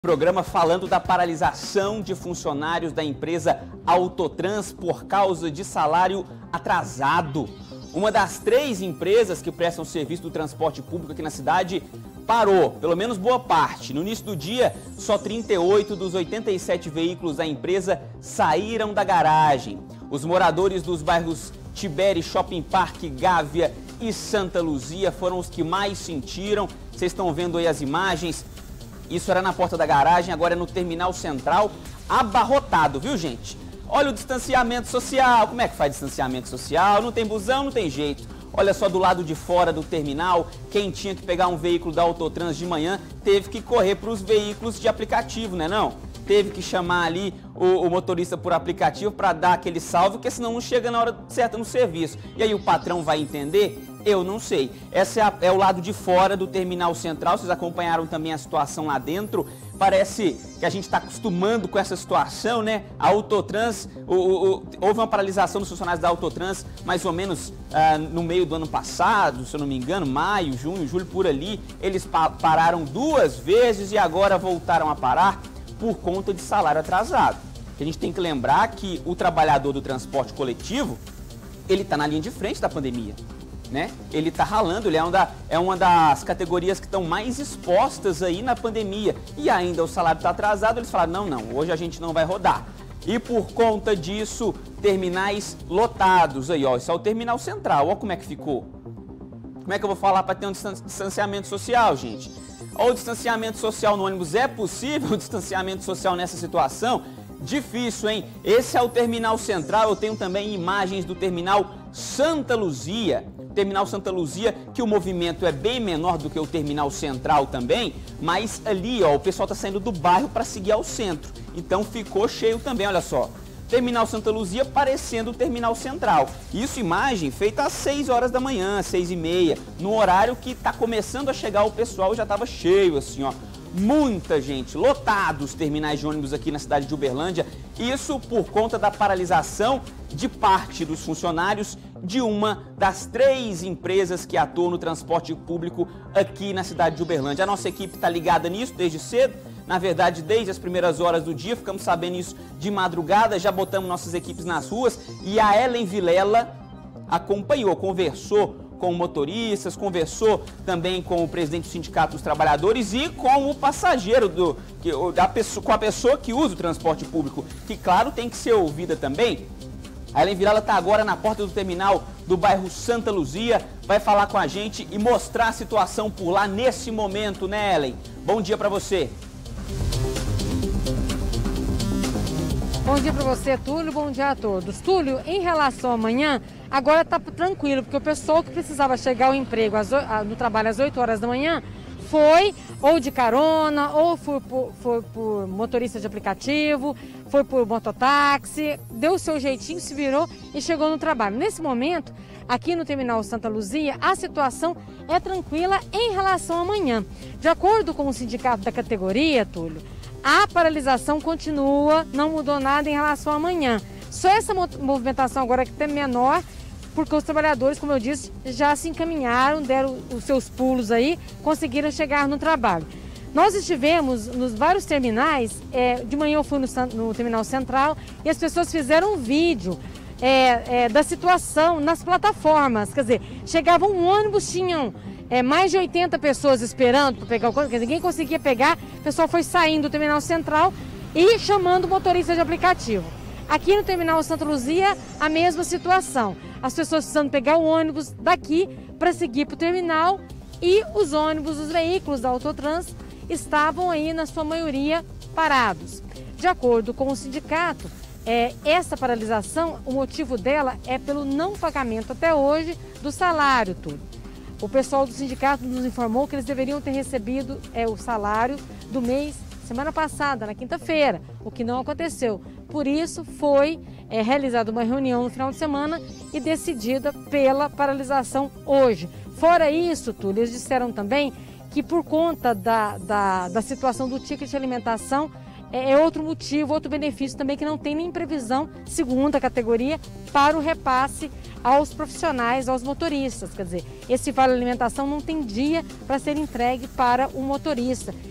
Programa falando da paralisação de funcionários da empresa Autotrans por causa de salário atrasado. Uma das 3 empresas que prestam serviço do transporte público aqui na cidade parou, pelo menos boa parte. No início do dia, só 38 dos 87 veículos da empresa saíram da garagem. Os moradores dos bairros Tibere, Shopping Park, Gávea e Santa Luzia foram os que mais sentiram. Vocês estão vendo aí as imagens. Isso era na porta da garagem, agora é no terminal central, abarrotado, viu, gente? Olha o distanciamento social. Como é que faz distanciamento social? Não tem busão, não tem jeito. Olha só do lado de fora do terminal, quem tinha que pegar um veículo da Autotrans de manhã teve que correr para os veículos de aplicativo, né não? Teve que chamar ali o motorista por aplicativo para dar aquele salve, porque senão não chega na hora certa no serviço. E aí o patrão vai entender? Eu não sei. Esse é o lado de fora do terminal central. Vocês acompanharam também a situação lá dentro. Parece que a gente está acostumando com essa situação, né? A Autotrans, houve uma paralisação dos funcionários da Autotrans mais ou menos no meio do ano passado, se eu não me engano, maio, junho, julho, por ali. Eles pararam 2 vezes e agora voltaram a parar por conta de salário atrasado. A gente tem que lembrar que o trabalhador do transporte coletivo, ele está na linha de frente da pandemia, né? Ele está ralando, ele é uma das categorias que estão mais expostas aí na pandemia. E ainda o salário está atrasado, eles falaram, não, hoje a gente não vai rodar. E por conta disso, terminais lotados aí, ó, isso é o terminal central, ó como é que ficou. Como é que eu vou falar para ter um distanciamento social, gente? Ou o distanciamento social no ônibus é possível, o distanciamento social nessa situação? Difícil, hein? Esse é o terminal central, eu tenho também imagens do terminal Santa Luzia. Terminal Santa Luzia, que o movimento é bem menor do que o terminal central também, mas ali, ó, o pessoal tá saindo do bairro para seguir ao centro. Então ficou cheio também, olha só. Terminal Santa Luzia parecendo o terminal central. Isso imagem feita às 6 horas da manhã, 6h30, no horário que tá começando a chegar o pessoal, já tava cheio assim, ó. Muita gente, lotados os terminais de ônibus aqui na cidade de Uberlândia, isso por conta da paralisação de parte dos funcionários de uma das 3 empresas que atuam no transporte público aqui na cidade de Uberlândia. A nossa equipe está ligada nisso desde cedo, na verdade desde as primeiras horas do dia, ficamos sabendo isso de madrugada, já botamos nossas equipes nas ruas e a Ellen Vilela acompanhou, conversou com motoristas, conversou também com o presidente do Sindicato dos Trabalhadores e com o passageiro, com a pessoa que usa o transporte público, que claro tem que ser ouvida também. A Ellen Vilela está agora na porta do terminal do bairro Santa Luzia, vai falar com a gente e mostrar a situação por lá nesse momento, né, Ellen? Bom dia para você. Bom dia para você, Túlio, bom dia a todos. Túlio, em relação a amanhã, agora está tranquilo, porque o pessoal que precisava chegar ao emprego no trabalho às 8 horas da manhã, foi ou de carona, ou foi por motorista de aplicativo, foi por mototáxi, deu o seu jeitinho, se virou e chegou no trabalho. Nesse momento, aqui no terminal Santa Luzia, a situação é tranquila em relação a amanhã. De acordo com o sindicato da categoria, Túlio, a paralisação continua, não mudou nada em relação a amanhã. Só essa movimentação agora que é menor, porque os trabalhadores, como eu disse, já se encaminharam, deram os seus pulos aí, conseguiram chegar no trabalho. Nós estivemos nos vários terminais, de manhã eu fui no terminal central e as pessoas fizeram um vídeo da situação nas plataformas. Quer dizer, chegava um ônibus, tinham mais de 80 pessoas esperando para pegar o ônibus, ninguém conseguia pegar, o pessoal foi saindo do terminal central e chamando o motorista de aplicativo. Aqui no terminal Santa Luzia, a mesma situação. As pessoas precisando pegar o ônibus daqui para seguir para o terminal e os ônibus, os veículos da Autotrans estavam aí, na sua maioria, parados. De acordo com o sindicato, essa paralisação, o motivo dela é pelo não pagamento até hoje do salário, tudo. O pessoal do sindicato nos informou que eles deveriam ter recebido o salário do mês semana passada, na quinta-feira, o que não aconteceu. Por isso, foi realizada uma reunião no final de semana e decidida pela paralisação hoje. Fora isso, Túlio, eles disseram também que por conta da situação do ticket de alimentação, é outro motivo, outro benefício também que não tem nem previsão, segundo a categoria, para o repasse aos profissionais, aos motoristas. Quer dizer, esse vale alimentação não tem dia para ser entregue para o motorista.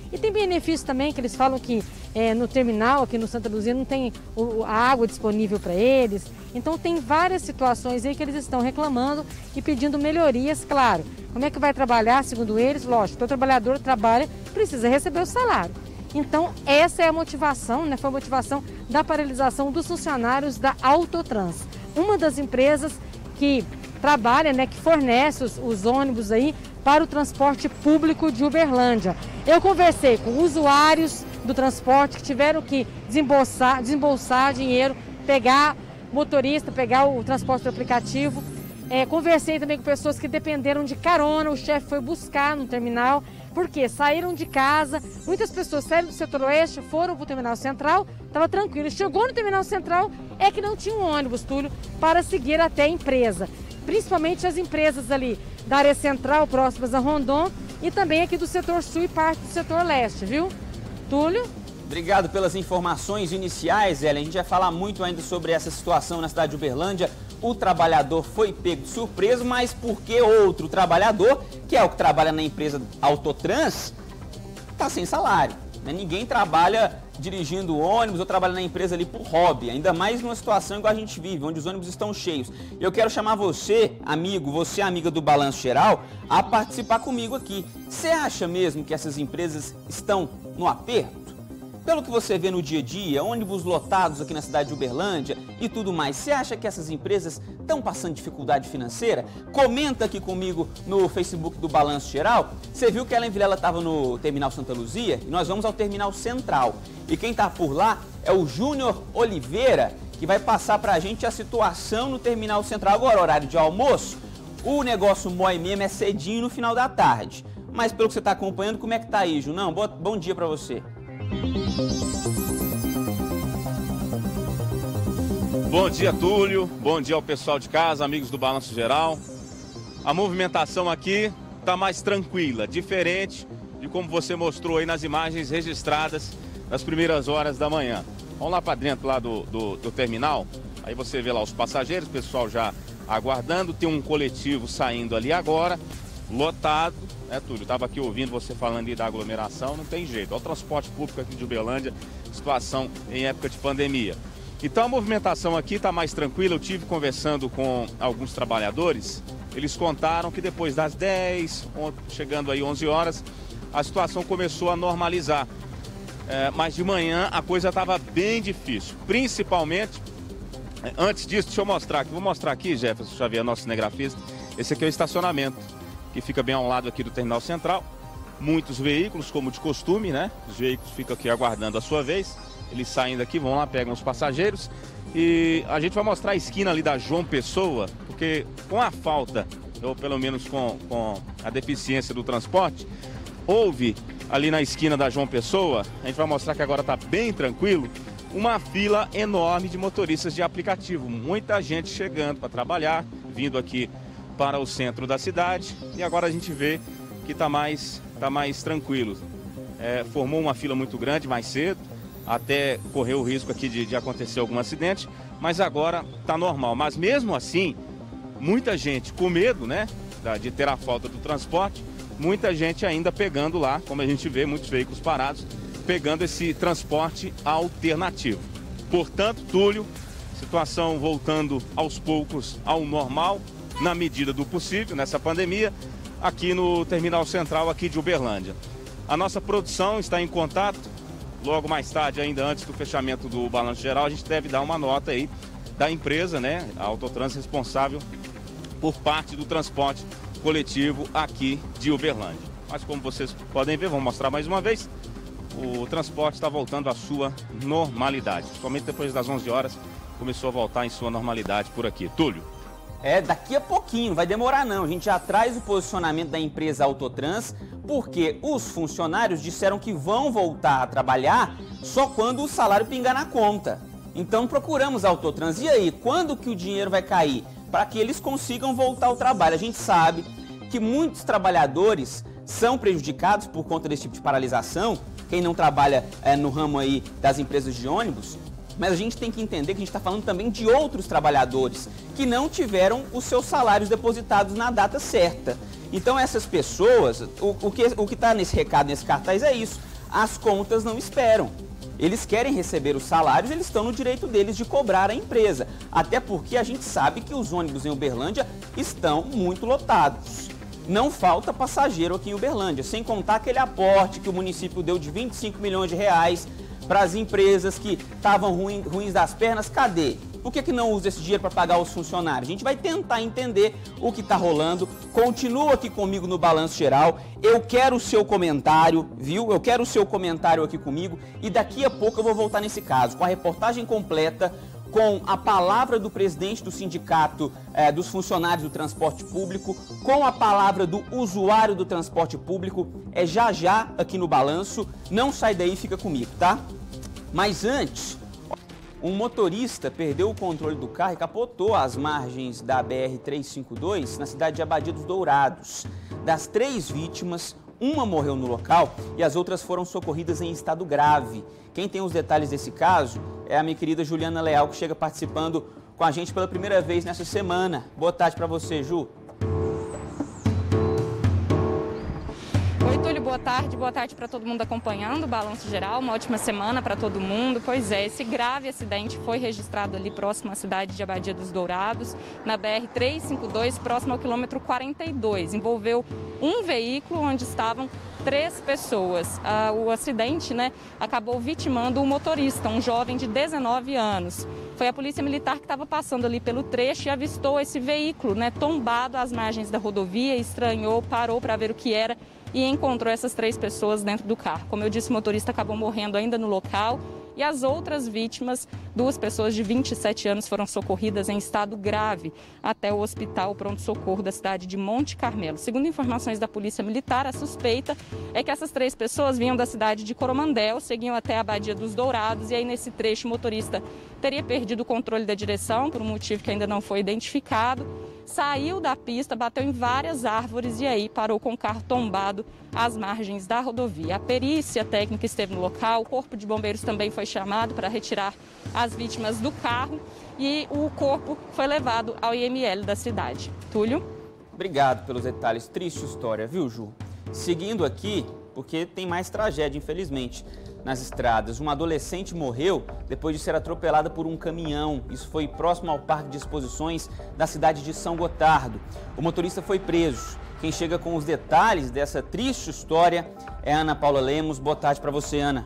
E tem benefício também que eles falam que no terminal aqui no Santa Luzia não tem a água disponível para eles. Então tem várias situações aí que eles estão reclamando e pedindo melhorias, claro. Como é que vai trabalhar, segundo eles? Lógico, o trabalhador trabalha, precisa receber o salário. Então essa é a motivação, né? Foi a motivação da paralisação dos funcionários da Autotrans. Uma das empresas que trabalha, né, que fornece os ônibus aí para o transporte público de Uberlândia. Eu conversei com usuários do transporte que tiveram que desembolsar dinheiro, pegar motorista, pegar o transporte do aplicativo. Conversei também com pessoas que dependeram de carona, o chefe foi buscar no terminal, porque saíram de casa, muitas pessoas saíram do setor oeste, foram para o terminal central, estava tranquilo. Chegou no terminal central, é que não tinha um ônibus, Túlio, para seguir até a empresa. Principalmente as empresas ali da área central, próximas a Rondon, e também aqui do setor sul e parte do setor leste, viu? Túlio? Obrigado pelas informações iniciais, Ellen. A gente vai falar muito ainda sobre essa situação na cidade de Uberlândia. O trabalhador foi pego de surpresa, mas porque outro trabalhador, que é o que trabalha na empresa Autotrans, está sem salário. Ninguém trabalha dirigindo ônibus ou trabalha na empresa ali por hobby, ainda mais numa situação igual a gente vive, onde os ônibus estão cheios. Eu quero chamar você, amigo, você amiga do Balanço Geral, a participar comigo aqui. Você acha mesmo que essas empresas estão no aperto? Pelo que você vê no dia a dia, ônibus lotados aqui na cidade de Uberlândia e tudo mais, você acha que essas empresas estão passando dificuldade financeira? Comenta aqui comigo no Facebook do Balanço Geral. Você viu que a Ellen Vilela estava no Terminal Santa Luzia e nós vamos ao Terminal Central. E quem está por lá é o Júnior Oliveira, que vai passar para a gente a situação no Terminal Central. Agora, horário de almoço, o negócio mói mesmo é cedinho no final da tarde. Mas pelo que você está acompanhando, como é que tá aí, Junão? Bom dia para você. Bom dia, Túlio. Bom dia ao pessoal de casa, amigos do Balanço Geral. A movimentação aqui está mais tranquila, diferente de como você mostrou aí nas imagens registradas nas primeiras horas da manhã. Vamos lá para dentro lá do terminal. Aí você vê lá os passageiros, o pessoal já aguardando. Tem um coletivo saindo ali agora, lotado. Túlio, estava aqui ouvindo você falando aí da aglomeração, não tem jeito. Olha o transporte público aqui de Uberlândia, situação em época de pandemia. Então a movimentação aqui está mais tranquila. Eu tive conversando com alguns trabalhadores, eles contaram que depois das 10, chegando aí 11 horas, a situação começou a normalizar. Mas de manhã a coisa estava bem difícil, principalmente, antes disso, deixa eu mostrar aqui, vou mostrar aqui, Jefferson Xavier, nosso cinegrafista, esse aqui é o estacionamento, que fica bem ao lado aqui do Terminal Central. Muitos veículos, como de costume, né? Os veículos ficam aqui aguardando a sua vez. Eles saem daqui, vão lá, pegam os passageiros. E a gente vai mostrar a esquina ali da João Pessoa, porque com a falta, ou pelo menos com a deficiência do transporte, houve ali na esquina da João Pessoa, a gente vai mostrar que agora está bem tranquilo, uma fila enorme de motoristas de aplicativo. Muita gente chegando para trabalhar, vindo aqui para o centro da cidade, e agora a gente vê que tá mais tranquilo. Formou uma fila muito grande mais cedo, até correu o risco aqui de acontecer algum acidente, mas agora tá normal. Mas mesmo assim, muita gente com medo, né, de ter a falta do transporte, muita gente ainda pegando lá, como a gente vê, muitos veículos parados, pegando esse transporte alternativo. Portanto, Túlio, situação voltando aos poucos ao normal, na medida do possível, nessa pandemia, aqui no Terminal Central aqui de Uberlândia. A nossa produção está em contato, logo mais tarde, ainda antes do fechamento do Balanço Geral, a gente deve dar uma nota aí da empresa, né, a Autotrans, responsável por parte do transporte coletivo aqui de Uberlândia. Mas como vocês podem ver, vamos mostrar mais uma vez, o transporte está voltando à sua normalidade. Somente depois das 11 horas começou a voltar em sua normalidade por aqui. Túlio. Daqui a pouquinho, não vai demorar não. A gente já traz o posicionamento da empresa Autotrans, porque os funcionários disseram que vão voltar a trabalhar só quando o salário pingar na conta. Então procuramos a Autotrans. E aí, quando que o dinheiro vai cair? Para que eles consigam voltar ao trabalho. A gente sabe que muitos trabalhadores são prejudicados por conta desse tipo de paralisação. Quem não trabalha no ramo aí das empresas de ônibus. Mas a gente tem que entender que a gente está falando também de outros trabalhadores que não tiveram os seus salários depositados na data certa. Então essas pessoas, o que está nesse recado, nesse cartaz é isso. as contas não esperam. Eles querem receber os salários, eles estão no direito deles de cobrar a empresa. Até porque a gente sabe que os ônibus em Uberlândia estão muito lotados. Não falta passageiro aqui em Uberlândia, sem contar aquele aporte que o município deu de 25 milhões de reais para as empresas que estavam ruins das pernas. Cadê? Por que não usa esse dinheiro para pagar os funcionários? A gente vai tentar entender o que está rolando. Continua aqui comigo no Balanço Geral. Eu quero o seu comentário, viu? Eu quero o seu comentário aqui comigo. E daqui a pouco eu vou voltar nesse caso, com a reportagem completa, com a palavra do presidente do sindicato dos funcionários do transporte público, com a palavra do usuário do transporte público. É já aqui no Balanço. Não sai daí, fica comigo, tá? Mas antes, um motorista perdeu o controle do carro e capotou às margens da BR-352 na cidade de Abadia dos Dourados. Das 3 vítimas, uma morreu no local e as outras foram socorridas em estado grave. Quem tem os detalhes desse caso é a minha querida Juliana Leal, que chega participando com a gente pela primeira vez nessa semana. Boa tarde para você, Ju. Oi, Túlio, boa tarde para todo mundo acompanhando o Balanço Geral, uma ótima semana para todo mundo. Pois é, esse grave acidente foi registrado ali próximo à cidade de Abadia dos Dourados, na BR-352, próximo ao quilômetro 42. Envolveu um veículo onde estavam 3 pessoas. O acidente, acabou vitimando um motorista, um jovem de 19 anos. Foi a Polícia Militar que estava passando ali pelo trecho e avistou esse veículo, tombado às margens da rodovia, estranhou, parou para ver o que era e encontrou essas 3 pessoas dentro do carro. Como eu disse, o motorista acabou morrendo ainda no local e as outras vítimas, 2 pessoas de 27 anos, foram socorridas em estado grave até o hospital pronto-socorro da cidade de Monte Carmelo. Segundo informações da Polícia Militar, a suspeita é que essas 3 pessoas vinham da cidade de Coromandel, seguiam até a Abadia dos Dourados e aí nesse trecho o motorista teria perdido o controle da direção por um motivo que ainda não foi identificado. Saiu da pista, bateu em várias árvores e aí parou com o carro tombado às margens da rodovia. A perícia técnica esteve no local, o corpo de bombeiros também foi chamado para retirar as vítimas do carro e o corpo foi levado ao IML da cidade. Túlio? Obrigado pelos detalhes. Triste história, viu, Ju? Seguindo aqui, porque tem mais tragédia, infelizmente, nas estradas. Uma adolescente morreu depois de ser atropelada por um caminhão. Isso foi próximo ao Parque de Exposições da cidade de São Gotardo. O motorista foi preso. Quem chega com os detalhes dessa triste história é a Ana Paula Lemos. Boa tarde para você, Ana.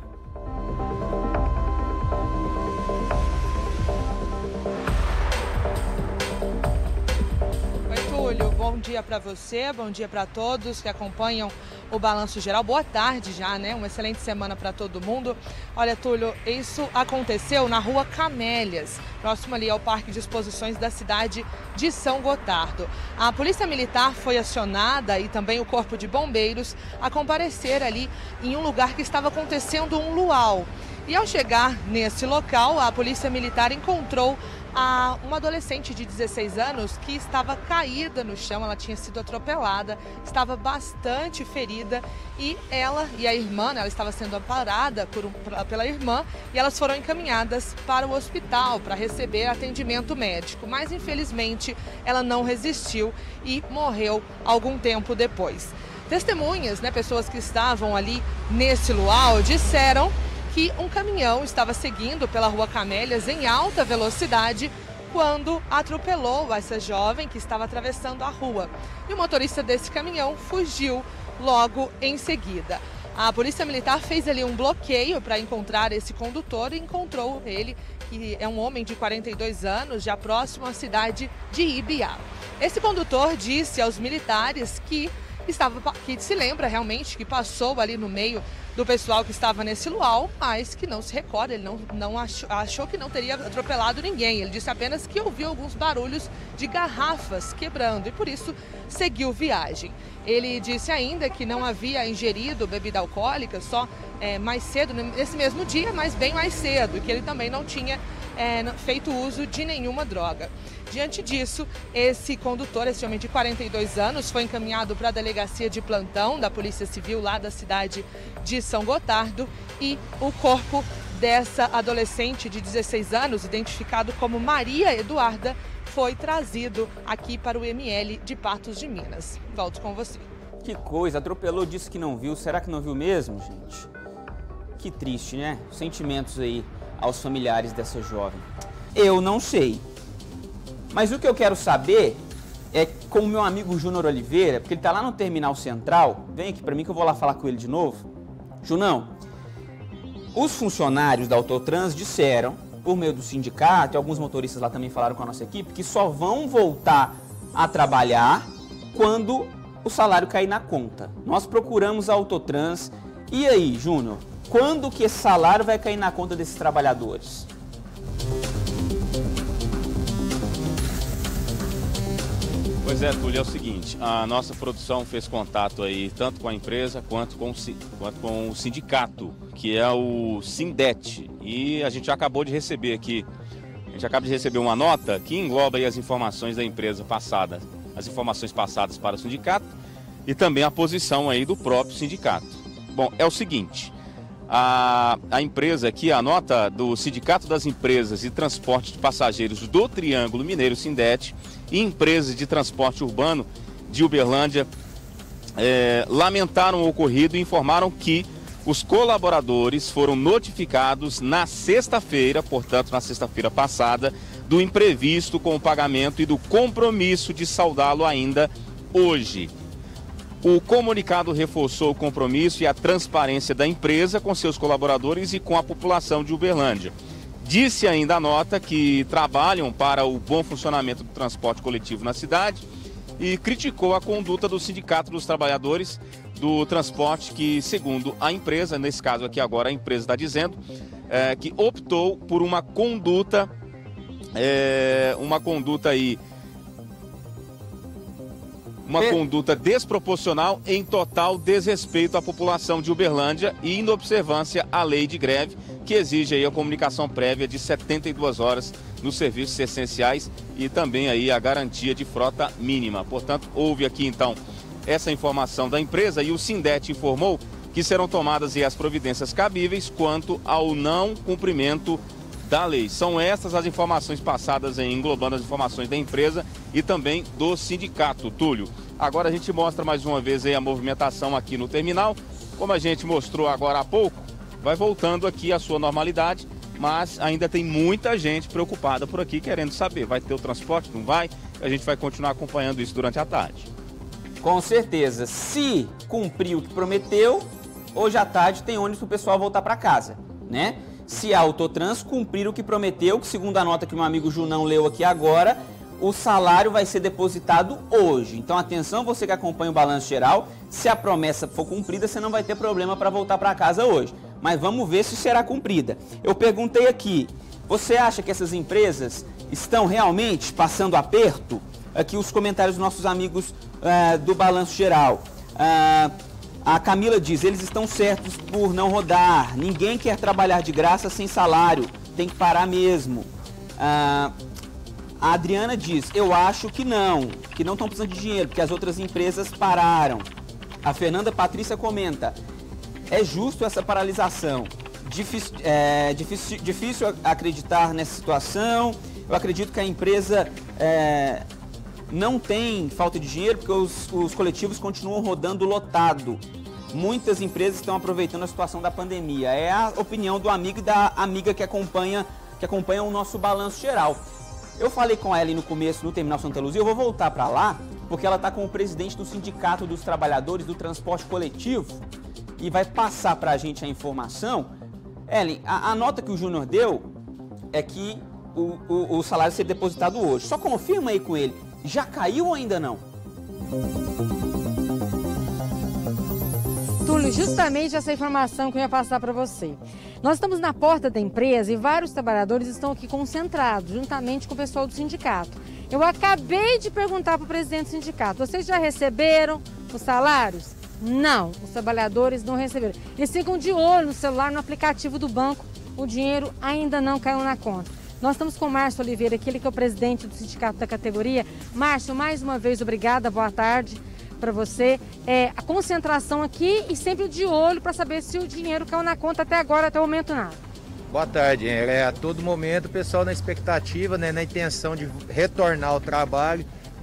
Bom dia para você, bom dia para todos que acompanham o Balanço Geral. Boa tarde já, Uma excelente semana para todo mundo. Olha, Túlio, isso aconteceu na Rua Camélias, próximo ali ao Parque de Exposições da cidade de São Gotardo. A Polícia Militar foi acionada e também o Corpo de Bombeiros a comparecer ali em um lugar que estava acontecendo um luau. E ao chegar nesse local, a Polícia Militar encontrou uma adolescente de 16 anos que estava caída no chão, ela tinha sido atropelada, estava bastante ferida e ela e a irmã, ela estava sendo amparada pela irmã e elas foram encaminhadas para o hospital para receber atendimento médico, mas infelizmente ela não resistiu e morreu algum tempo depois. Testemunhas, pessoas que estavam ali nesse luau, disseram que um caminhão estava seguindo pela Rua Camélias em alta velocidade quando atropelou essa jovem que estava atravessando a rua. E o motorista desse caminhão fugiu logo em seguida. A Polícia Militar fez ali um bloqueio para encontrar esse condutor e encontrou ele, que é um homem de 42 anos, já próximo à cidade de Ibiá. Esse condutor disse aos militares que se lembra realmente que passou ali no meio do pessoal que estava nesse luau, mas que não se recorda, ele não achou que não teria atropelado ninguém. Ele disse apenas que ouviu alguns barulhos de garrafas quebrando e por isso seguiu viagem. Ele disse ainda que não havia ingerido bebida alcoólica só mais cedo, nesse mesmo dia, mas bem mais cedo, e que ele também não tinha feito uso de nenhuma droga. Diante disso, esse condutor, esse homem de 42 anos, foi encaminhado para a delegacia de plantão da Polícia Civil lá da cidade de São Gotardo e o corpo dessa adolescente de 16 anos, identificado como Maria Eduarda, foi trazido aqui para o IML de Patos de Minas. Volto com você. Que coisa, atropelou, disse que não viu. Será que não viu mesmo, gente? Que triste, né? Sentimentos aí aos familiares dessa jovem. Eu não sei. Mas o que eu quero saber é com o meu amigo Júnior Oliveira, porque ele está lá no Terminal Central. Vem aqui para mim que eu vou lá falar com ele de novo. Junão, os funcionários da Autotrans disseram, por meio do sindicato, e alguns motoristas lá também falaram com a nossa equipe, que só vão voltar a trabalhar quando o salário cair na conta. Nós procuramos a Autotrans. E aí, Júnior, quando que esse salário vai cair na conta desses trabalhadores? Pois é, Túlio, é o seguinte, a nossa produção fez contato aí tanto com a empresa quanto com o sindicato, que é o Sindet, e a gente acabou de receber aqui, uma nota que engloba aí as informações da empresa passada, as informações passadas para o sindicato e também a posição aí do próprio sindicato. Bom, é o seguinte, a empresa aqui, a nota do Sindicato das Empresas de Transporte de Passageiros do Triângulo Mineiro Sindet e empresas de transporte urbano de Uberlândia lamentaram o ocorrido e informaram que os colaboradores foram notificados na sexta-feira, portanto na sexta-feira passada, do imprevisto com o pagamento e do compromisso de saldá-lo ainda hoje. O comunicado reforçou o compromisso e a transparência da empresa com seus colaboradores e com a população de Uberlândia. Disse ainda a nota que trabalham para o bom funcionamento do transporte coletivo na cidade e criticou a conduta do Sindicato dos Trabalhadores do Transporte que, segundo a empresa, nesse caso aqui agora a empresa está dizendo, que optou por uma conduta conduta desproporcional em total desrespeito à população de Uberlândia e inobservância à lei de greve, que exige aí a comunicação prévia de 72 horas nos serviços essenciais e também aí a garantia de frota mínima. Portanto, houve aqui então essa informação da empresa e o Sindet informou que serão tomadas aí as providências cabíveis quanto ao não cumprimento da lei. São essas as informações passadas aí, englobando as informações da empresa e também do sindicato, Túlio. Agora a gente mostra mais uma vez aí a movimentação aqui no terminal. Como a gente mostrou agora há pouco, vai voltando aqui à sua normalidade, mas ainda tem muita gente preocupada por aqui querendo saber, vai ter o transporte, não vai? A gente vai continuar acompanhando isso durante a tarde. Com certeza, se cumprir o que prometeu, hoje à tarde tem ônibus para o pessoal voltar para casa, né? Se a Autotrans cumprir o que prometeu, que segundo a nota que meu amigo Junão leu aqui agora, o salário vai ser depositado hoje. Então atenção, você que acompanha o Balanço Geral, se a promessa for cumprida, você não vai ter problema para voltar para casa hoje. Mas vamos ver se será cumprida. Eu perguntei aqui, você acha que essas empresas estão realmente passando aperto? Aqui os comentários dos nossos amigos do Balanço Geral. A Camila diz, eles estão certos por não rodar, ninguém quer trabalhar de graça sem salário, tem que parar mesmo. A Adriana diz, eu acho que não estão precisando de dinheiro, porque as outras empresas pararam. A Fernanda Patrícia comenta, é justo essa paralisação, difícil acreditar nessa situação, eu acredito que a empresa não tem falta de dinheiro, porque os coletivos continuam rodando lotado. Muitas empresas estão aproveitando a situação da pandemia. É a opinião do amigo e da amiga que acompanha o nosso Balanço Geral. Eu falei com ela ali no começo, no Terminal Santa Luzia, eu vou voltar para lá, porque ela está com o presidente do Sindicato dos Trabalhadores do Transporte Coletivo e vai passar para a gente a informação. Ellen, a nota que o Júnior deu é que o salário ser depositado hoje. Só confirma aí com ele, já caiu ou ainda não? Túlio, justamente essa informação que eu ia passar para você. Nós estamos na porta da empresa e vários trabalhadores estão aqui concentrados, juntamente com o pessoal do sindicato. Eu acabei de perguntar para o presidente do sindicato, vocês já receberam os salários? Não, os trabalhadores não receberam. Eles ficam de olho no celular, no aplicativo do banco, o dinheiro ainda não caiu na conta. Nós estamos com o Márcio Oliveira, aquele que é o presidente do sindicato da categoria. Márcio, mais uma vez, obrigada, boa tarde para você. A concentração aqui e sempre de olho para saber se o dinheiro caiu na conta até agora, até o momento nada. Boa tarde, a todo momento o pessoal na expectativa, né, na intenção de retornar ao trabalho,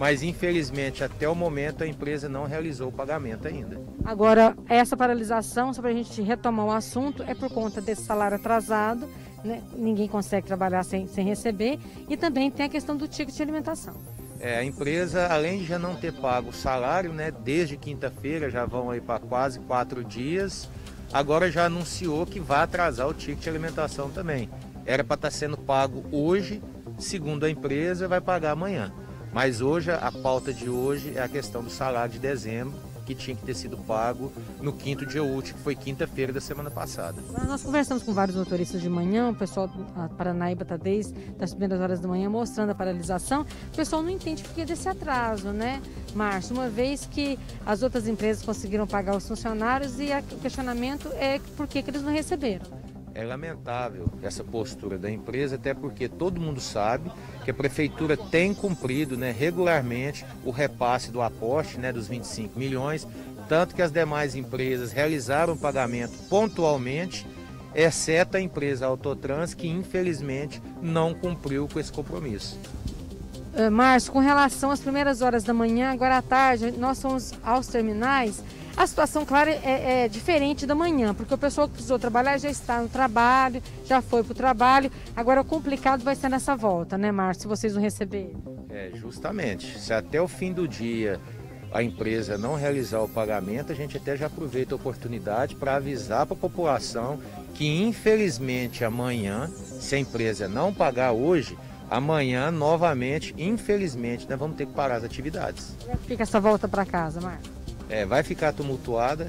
mas infelizmente até o momento a empresa não realizou o pagamento ainda. Agora, essa paralisação, só para a gente retomar o assunto, é por conta desse salário atrasado, né? Ninguém consegue trabalhar sem receber, e também tem a questão do ticket de alimentação. A empresa, além de já não ter pago o salário, né, desde quinta-feira, já vão aí para quase 4 dias, agora já anunciou que vai atrasar o ticket de alimentação também. Era para estar sendo pago hoje, segundo a empresa, vai pagar amanhã. Mas hoje, a pauta de hoje é a questão do salário de dezembro, que tinha que ter sido pago no 5º dia útil, que foi quinta-feira da semana passada. Nós conversamos com vários motoristas de manhã, o pessoal da Paranaíba está desde as primeiras horas da manhã mostrando a paralisação. O pessoal não entende por que desse atraso, né, Márcio? Uma vez que as outras empresas conseguiram pagar os funcionários e o questionamento é por que eles não receberam. É lamentável essa postura da empresa, até porque todo mundo sabe que a prefeitura tem cumprido, né, regularmente o repasse do aporte, né, dos 25 milhões, tanto que as demais empresas realizaram o pagamento pontualmente, exceto a empresa Autotrans, que infelizmente não cumpriu com esse compromisso. Márcio, com relação às primeiras horas da manhã, agora à tarde, nós fomos aos terminais. A situação, claro, é diferente da manhã, porque o pessoal que precisou trabalhar já está no trabalho, já foi para o trabalho. Agora, o complicado vai ser nessa volta, né, Márcio, se vocês não receberem? Justamente. Se até o fim do dia a empresa não realizar o pagamento, a gente até já aproveita a oportunidade para avisar para a população que, infelizmente, amanhã, se a empresa não pagar hoje, amanhã, novamente, infelizmente, nós vamos ter que parar as atividades. Como é que fica essa volta para casa, Márcio? Vai ficar tumultuada,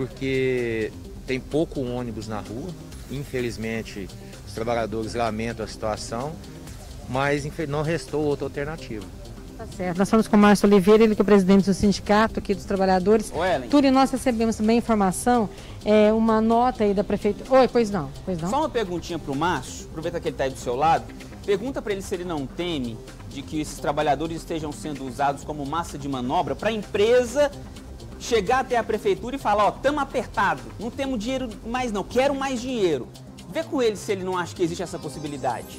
porque tem pouco ônibus na rua. Infelizmente, os trabalhadores lamentam a situação, mas não restou outra alternativa. Tá certo. Nós falamos com o Márcio Oliveira, ele que é o presidente do sindicato aqui dos trabalhadores. Túlio, nós recebemos também informação, uma nota aí da prefeitura. Oi, pois não. Só uma perguntinha para o Márcio, aproveita que ele está aí do seu lado. Pergunta para ele se ele não teme de que esses trabalhadores estejam sendo usados como massa de manobra para a empresa chegar até a prefeitura e falar, estamos apertados, não temos dinheiro mais não, quero mais dinheiro. Vê com ele se ele não acha que existe essa possibilidade.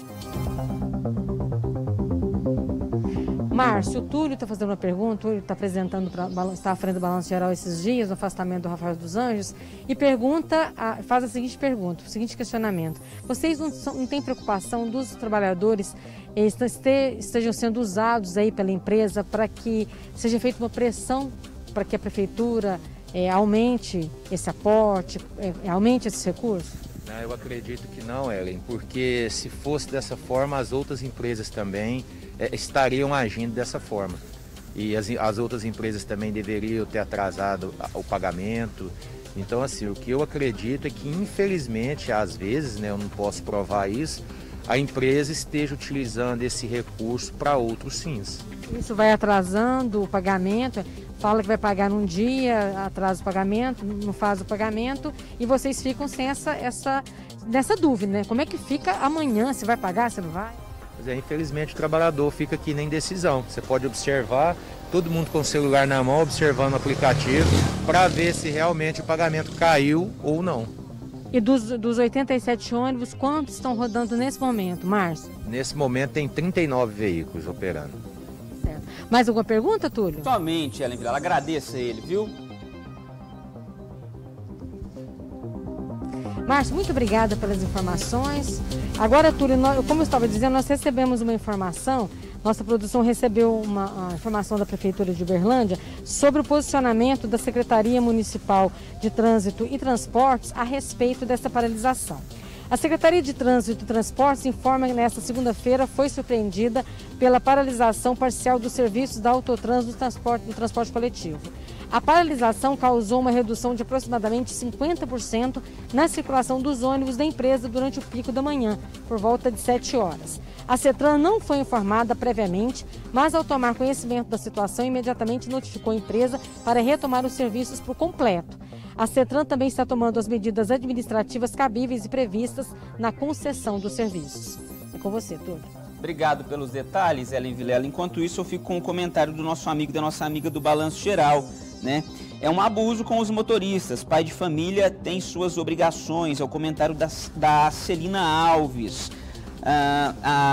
Márcio, o Túlio está fazendo uma pergunta, o Túlio está está à frente do Balanço Geral esses dias, no afastamento do Rafael dos Anjos, e faz a seguinte pergunta, o seguinte questionamento. Vocês não têm preocupação dos trabalhadores estejam sendo usados aí pela empresa para que seja feita uma pressão para que a prefeitura aumente esse aporte, aumente esses recursos? Eu acredito que não, Ellen, porque se fosse dessa forma, as outras empresas também estariam agindo dessa forma. E as outras empresas também deveriam ter atrasado o pagamento. Então, assim, o que eu acredito é que, infelizmente, às vezes, né, eu não posso provar isso, a empresa esteja utilizando esse recurso para outros fins. Isso vai atrasando o pagamento, fala que vai pagar num dia, atrasa o pagamento, não faz o pagamento, e vocês ficam sem nessa dúvida, né? Como é que fica amanhã, se vai pagar, se não vai? Infelizmente o trabalhador fica aqui na indecisão. Você pode observar, todo mundo com o celular na mão, observando o aplicativo, para ver se realmente o pagamento caiu ou não. E dos 87 ônibus, quantos estão rodando nesse momento, Márcio? Nesse momento tem 39 veículos operando. Certo. Mais alguma pergunta, Túlio? Somente, Ellen Vilela, agradeça ele, viu? Márcio, muito obrigada pelas informações. Agora, Túlio, como eu estava dizendo, nós recebemos uma informação, nossa produção recebeu uma informação da Prefeitura de Uberlândia sobre o posicionamento da Secretaria Municipal de Trânsito e Transportes a respeito dessa paralisação. A Secretaria de Trânsito e Transportes informa que nesta segunda-feira foi surpreendida pela paralisação parcial dos serviços da Autotrans do transporte coletivo. A paralisação causou uma redução de aproximadamente 50% na circulação dos ônibus da empresa durante o pico da manhã, por volta de 7 horas. A CETRAN não foi informada previamente, mas ao tomar conhecimento da situação, imediatamente notificou a empresa para retomar os serviços por completo. A CETRAN também está tomando as medidas administrativas cabíveis e previstas na concessão dos serviços. É com você, Túlio. Obrigado pelos detalhes, Ellen Vilela. Enquanto isso, eu fico com um comentário do nosso amigo e da nossa amiga do Balanço Geral, né? É um abuso com os motoristas. Pai de família tem suas obrigações. É o comentário da Celina Alves.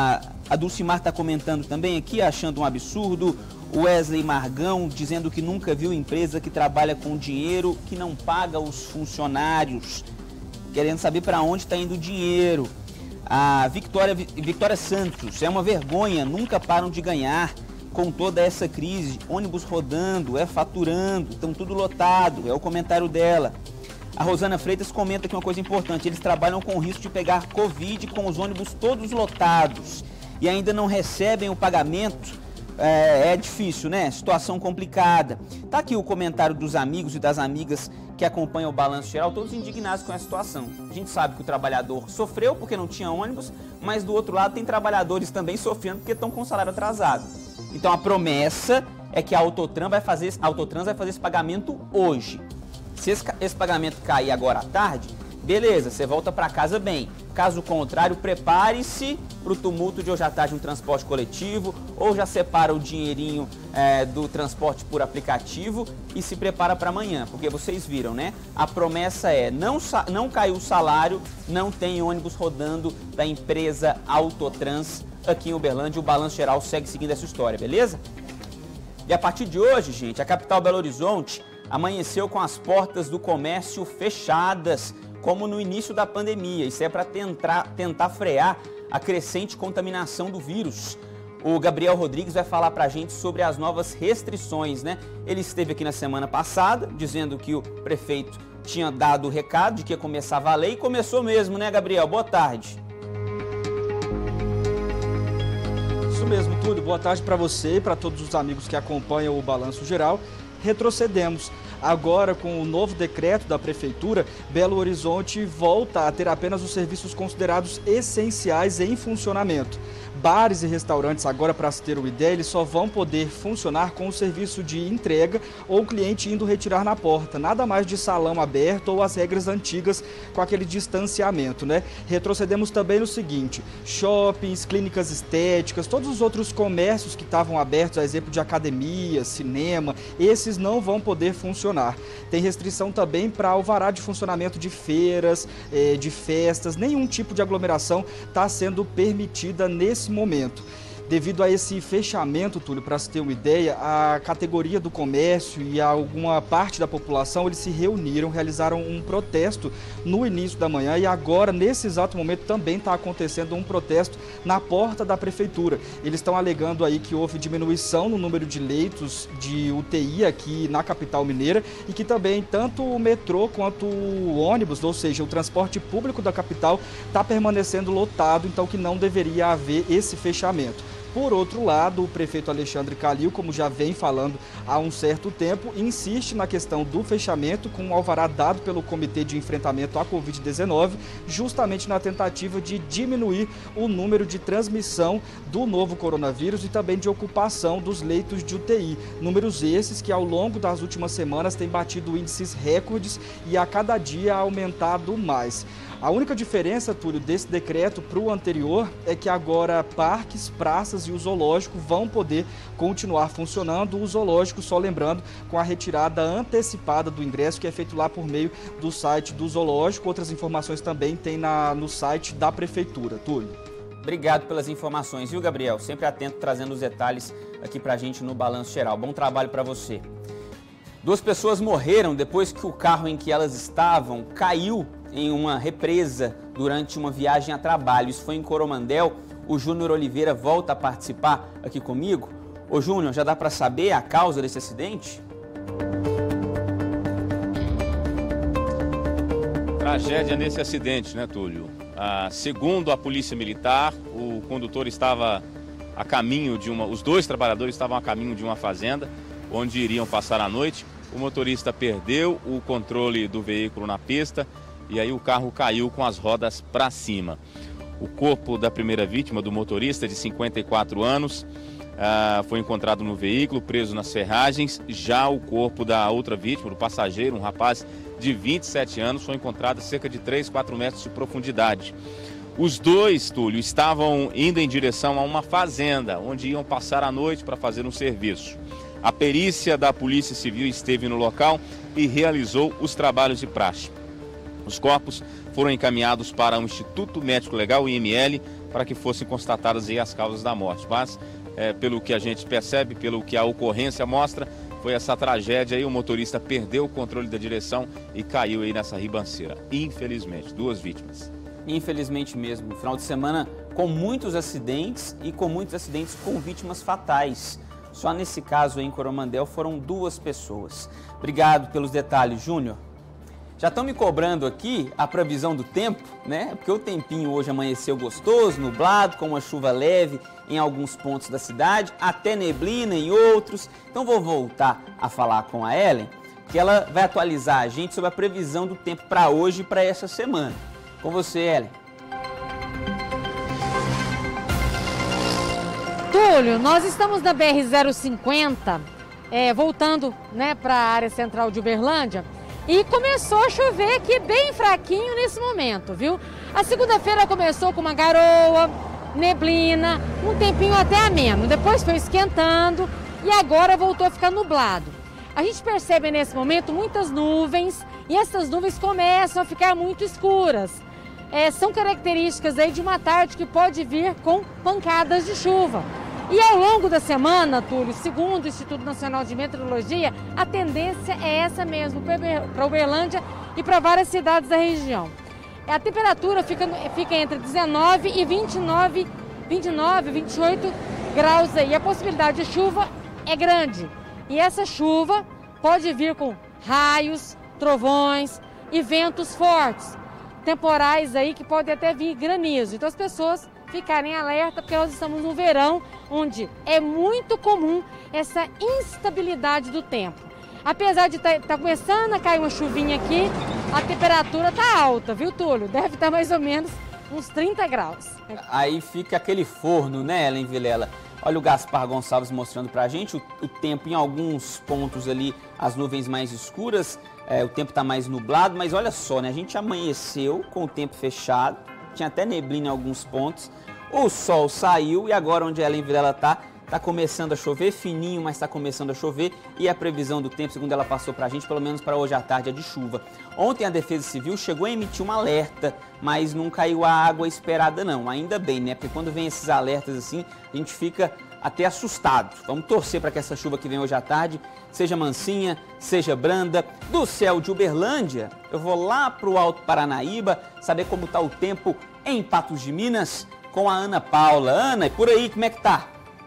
A Dulcimar está comentando também aqui, achando um absurdo. O Wesley Margão dizendo que nunca viu empresa que trabalha com dinheiro que não paga os funcionários. Querendo saber para onde está indo o dinheiro. A Victoria Santos, é uma vergonha, nunca param de ganhar com toda essa crise. Ônibus rodando, faturando, estão tudo lotado, é o comentário dela. A Rosana Freitas comenta aqui uma coisa importante, eles trabalham com o risco de pegar Covid com os ônibus todos lotados e ainda não recebem o pagamento. É difícil, né? Situação complicada. Tá aqui o comentário dos amigos e das amigas que acompanham o Balanço Geral, todos indignados com essa situação. A gente sabe que o trabalhador sofreu porque não tinha ônibus, mas do outro lado tem trabalhadores também sofrendo porque estão com o salário atrasado. Então a promessa é que a Autotrans vai fazer esse pagamento hoje. Se esse pagamento cair agora à tarde, beleza, você volta para casa bem. Caso contrário, prepare-se para o tumulto de hoje à tarde um transporte coletivo, ou já separa o dinheirinho do transporte por aplicativo e se prepara para amanhã, porque vocês viram, né? A promessa é, não caiu o salário, não tem ônibus rodando da empresa Autotrans aqui em Uberlândia. O Balanço Geral segue seguindo essa história, beleza? E a partir de hoje, gente, a capital Belo Horizonte amanheceu com as portas do comércio fechadas, como no início da pandemia. Isso é para tentar frear a crescente contaminação do vírus. O Gabriel Rodrigues vai falar para a gente sobre as novas restrições, né? Ele esteve aqui na semana passada, dizendo que o prefeito tinha dado o recado de que ia começar a valer, e começou mesmo, né, Gabriel? Boa tarde. Isso mesmo, Túlio. Boa tarde para você e para todos os amigos que acompanham o Balanço Geral. Retrocedemos. Agora, com o novo decreto da Prefeitura, Belo Horizonte volta a ter apenas os serviços considerados essenciais em funcionamento. Bares e restaurantes, agora, para se ter uma ideia, eles só vão poder funcionar com o serviço de entrega ou o cliente indo retirar na porta. Nada mais de salão aberto ou as regras antigas com aquele distanciamento, né? Retrocedemos também no seguinte: shoppings, clínicas estéticas, todos os outros comércios que estavam abertos, a exemplo de academia, cinema, esses não vão poder funcionar. Tem restrição também para alvará de funcionamento de feiras, de festas, nenhum tipo de aglomeração está sendo permitida nesse momento. Devido a esse fechamento, Túlio, para se ter uma ideia, a categoria do comércio e alguma parte da população, eles se reuniram, realizaram um protesto no início da manhã, e agora, nesse exato momento, também está acontecendo um protesto na porta da prefeitura. Eles estão alegando aí que houve diminuição no número de leitos de UTI aqui na capital mineira, e que também tanto o metrô quanto o ônibus, ou seja, o transporte público da capital, está permanecendo lotado, então que não deveria haver esse fechamento. Por outro lado, o prefeito Alexandre Calil, como já vem falando há um certo tempo, insiste na questão do fechamento com um alvará dado pelo Comitê de Enfrentamento à Covid-19, justamente na tentativa de diminuir o número de transmissão do novo coronavírus e também de ocupação dos leitos de UTI. Números esses que ao longo das últimas semanas têm batido índices recordes e a cada dia aumentado mais. A única diferença, Túlio, desse decreto para o anterior é que agora parques, praças e o zoológico vão poder continuar funcionando. O zoológico, só lembrando, com a retirada antecipada do ingresso, que é feito lá por meio do site do zoológico. Outras informações também tem no site da prefeitura. Túlio. Obrigado pelas informações, viu, Gabriel? Sempre atento, trazendo os detalhes aqui pra gente no Balanço Geral. Bom trabalho para você. 2 pessoas morreram depois que o carro em que elas estavam caiu em uma represa durante uma viagem a trabalho. Isso foi em Coromandel. O Júnior Oliveira volta a participar aqui comigo. Ô Júnior, já dá para saber a causa desse acidente? Tragédia nesse acidente, né, Túlio? Segundo a Polícia Militar, o condutor estava a caminho os 2 trabalhadores estavam a caminho de uma fazenda onde iriam passar a noite. O motorista perdeu o controle do veículo na pista e aí o carro caiu com as rodas para cima. O corpo da primeira vítima, do motorista de 54 anos, foi encontrado no veículo, preso nas ferragens. Já o corpo da outra vítima, do passageiro, um rapaz de 27 anos, foi encontrado a cerca de 3, 4 metros de profundidade. Os 2, Túlio, estavam indo em direção a uma fazenda, onde iam passar a noite para fazer um serviço. A perícia da Polícia Civil esteve no local e realizou os trabalhos de praxe. Os corpos foram encaminhados para o Instituto Médico Legal, IML, para que fossem constatadas aí as causas da morte. Mas, pelo que a gente percebe, pelo que a ocorrência mostra, foi essa tragédia aí, o motorista perdeu o controle da direção e caiu aí nessa ribanceira. Infelizmente, 2 vítimas. Infelizmente mesmo, final de semana com muitos acidentes e com muitos acidentes com vítimas fatais. Só nesse caso aí em Coromandel foram 2 pessoas. Obrigado pelos detalhes, Júnior. Já estão me cobrando aqui a previsão do tempo, né? Porque o tempinho hoje amanheceu gostoso, nublado, com uma chuva leve em alguns pontos da cidade, até neblina em outros. Então vou voltar a falar com a Ellen, que ela vai atualizar a gente sobre a previsão do tempo para hoje e para essa semana. Com você, Ellen. Túlio, nós estamos na BR-050, voltando, né, para a área central de Uberlândia. E começou a chover aqui bem fraquinho nesse momento, viu? A segunda-feira começou com uma garoa, neblina, um tempinho até ameno. Depois foi esquentando e agora voltou a ficar nublado. A gente percebe nesse momento muitas nuvens e essas nuvens começam a ficar muito escuras. São características aí de uma tarde que pode vir com pancadas de chuva. E ao longo da semana, Túlio, segundo o Instituto Nacional de Meteorologia, a tendência é essa mesmo para Uberlândia e para várias cidades da região. A temperatura fica entre 19 e 29, 28 graus aí. A possibilidade de chuva é grande. E essa chuva pode vir com raios, trovões e ventos fortes, temporais aí que podem até vir granizo. Então as pessoas ficarem alerta, porque nós estamos no verão, onde é muito comum essa instabilidade do tempo. Apesar de estar começando a cair uma chuvinha aqui, a temperatura está alta, viu, Túlio? Deve estar mais ou menos uns 30 graus. Aí fica aquele forno, né, Ellen Vilela? Olha o Gaspar Gonçalves mostrando pra gente o tempo em alguns pontos ali, as nuvens mais escuras, o tempo está mais nublado, mas olha só, né, a gente amanheceu com o tempo fechado, tinha até neblina em alguns pontos, o sol saiu e agora onde a Ellen Vilela está começando a chover, fininho, mas está começando a chover e a previsão do tempo, segundo ela passou para a gente, pelo menos para hoje à tarde, é de chuva. Ontem a Defesa Civil chegou a emitir um alerta, mas não caiu a água esperada não, ainda bem, né? Porque quando vem esses alertas assim, a gente fica até assustado. Vamos torcer para que essa chuva que vem hoje à tarde seja mansinha, seja branda. Do céu de Uberlândia, eu vou lá para o Alto Paranaíba saber como está o tempo em Patos de Minas com a Ana Paula. Ana, e por aí, como é que tá?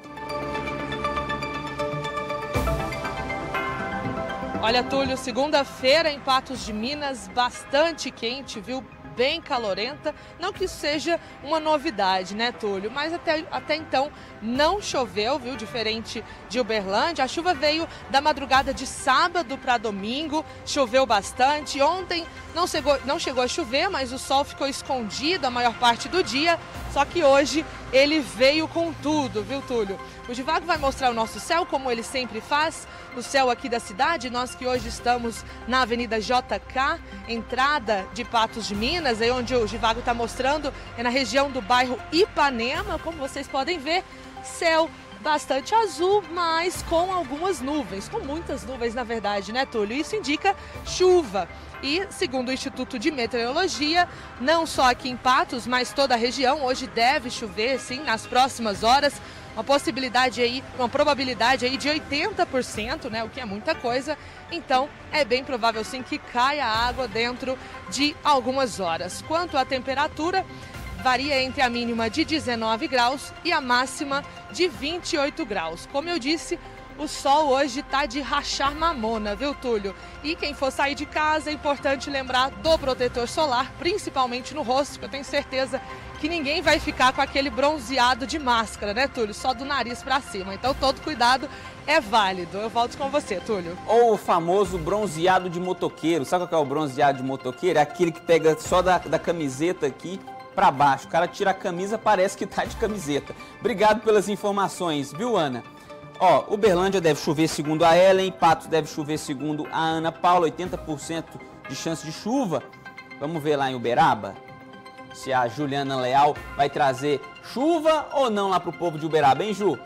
Olha, Túlio, segunda-feira em Patos de Minas, bastante quente, viu? Bem calorenta, não que isso seja uma novidade, né, Túlio? Mas até então não choveu, viu? Diferente de Uberlândia, a chuva veio da madrugada de sábado para domingo, choveu bastante. Ontem não chegou a chover, mas o sol ficou escondido a maior parte do dia, só que hoje ele veio com tudo, viu, Túlio? O Givago vai mostrar o nosso céu, como ele sempre faz, o céu aqui da cidade. Nós que hoje estamos na Avenida JK, entrada de Patos de Minas, aí onde o Givago está mostrando, é na região do bairro Ipanema, como vocês podem ver, céu bastante azul, mas com algumas nuvens, com muitas nuvens na verdade, né, Túlio? Isso indica chuva. E, segundo o Instituto de Meteorologia, não só aqui em Patos, mas toda a região, hoje deve chover, sim, nas próximas horas. Uma probabilidade aí de 80%, né, o que é muita coisa. Então, é bem provável, sim, que caia água dentro de algumas horas. Quanto à temperatura, varia entre a mínima de 19 graus e a máxima de 28 graus. Como eu disse, o sol hoje está de rachar mamona, viu, Túlio? E quem for sair de casa, é importante lembrar do protetor solar, principalmente no rosto, que eu tenho certeza que ninguém vai ficar com aquele bronzeado de máscara, né, Túlio? Só do nariz para cima. Então, todo cuidado é válido. Eu volto com você, Túlio. Ou o famoso bronzeado de motoqueiro. Sabe qual é o bronzeado de motoqueiro? É aquele que pega só da camiseta aqui para baixo. O cara tira a camisa, parece que tá de camiseta. Obrigado pelas informações, viu, Ana? Ó, Uberlândia deve chover segundo a Ellen, Patos deve chover segundo a Ana Paula, 80% de chance de chuva. Vamos ver lá em Uberaba se a Juliana Leal vai trazer chuva ou não lá pro povo de Uberaba, hein, Ju?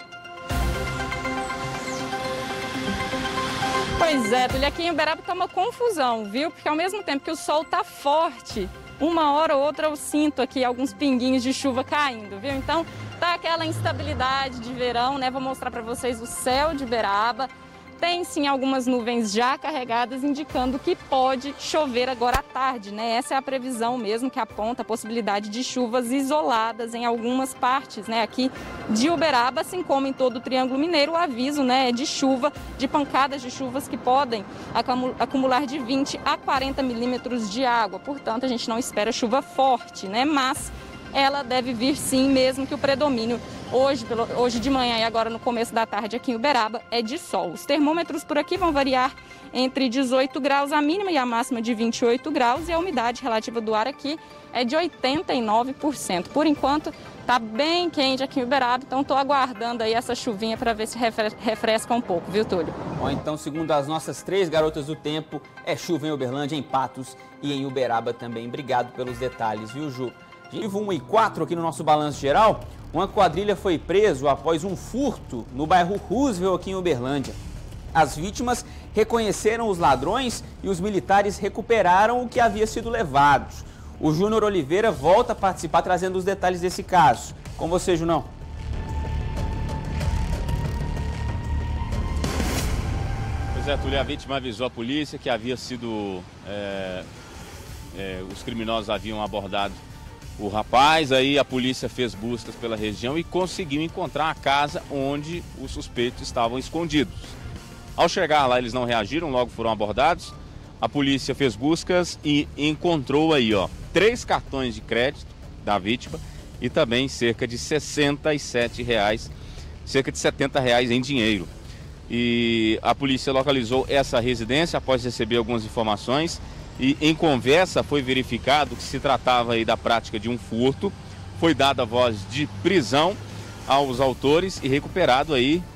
Pois é, Túlio, aqui em Uberaba tá uma confusão, viu? Porque ao mesmo tempo que o sol tá forte, uma hora ou outra eu sinto aqui alguns pinguinhos de chuva caindo, viu? Então tá aquela instabilidade de verão, né? Vou mostrar para vocês o céu de Uberaba. Tem sim algumas nuvens já carregadas, indicando que pode chover agora à tarde, né? Essa é a previsão mesmo que aponta a possibilidade de chuvas isoladas em algumas partes, né? Aqui de Uberaba, assim como em todo o Triângulo Mineiro, o aviso, né, é de chuva, de pancadas de chuvas que podem acumular de 20 a 40 milímetros de água. Portanto, a gente não espera chuva forte, né? Mas ela deve vir sim, mesmo que o predomínio hoje de manhã e agora no começo da tarde aqui em Uberaba é de sol. Os termômetros por aqui vão variar entre 18 graus a mínima e a máxima de 28 graus e a umidade relativa do ar aqui é de 89%. Por enquanto está bem quente aqui em Uberaba, então estou aguardando aí essa chuvinha para ver se refresca um pouco, viu, Túlio? Bom, então, segundo as nossas 3 garotas do tempo, é chuva em Uberlândia, em Patos e em Uberaba também. Obrigado pelos detalhes, viu, Ju? Vivo 1 e 4 aqui no nosso balanço geral. Uma quadrilha foi presa após um furto no bairro Roosevelt aqui em Uberlândia. As vítimas reconheceram os ladrões e os militares recuperaram o que havia sido levado. O Júnior Oliveira volta a participar trazendo os detalhes desse caso. Com você, Junão. Pois é, Túlio, a vítima avisou a polícia que havia sido... os criminosos haviam abordado o rapaz, aí a polícia fez buscas pela região e conseguiu encontrar a casa onde os suspeitos estavam escondidos. Ao chegar lá, eles não reagiram, logo foram abordados. A polícia fez buscas e encontrou aí, 3 cartões de crédito da vítima e também cerca de R$67, cerca de R$70 em dinheiro. E a polícia localizou essa residência após receber algumas informações. E em conversa foi verificado que se tratava aí da prática de um furto. Foi dada voz de prisão aos autores e recuperados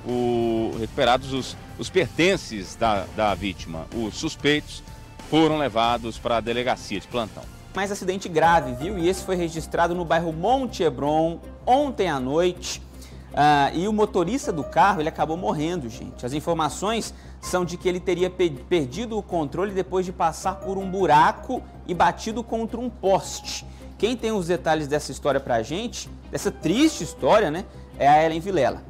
os pertences da vítima. Os suspeitos foram levados para a delegacia de plantão. Mais acidente grave, viu? E esse foi registrado no bairro Monte Hebron ontem à noite. E o motorista do carro, ele acabou morrendo, gente. As informações são de que ele teria perdido o controle depois de passar por um buraco e batido contra um poste. Quem tem os detalhes dessa história pra gente, dessa triste história, né, é a Ellen Vilela.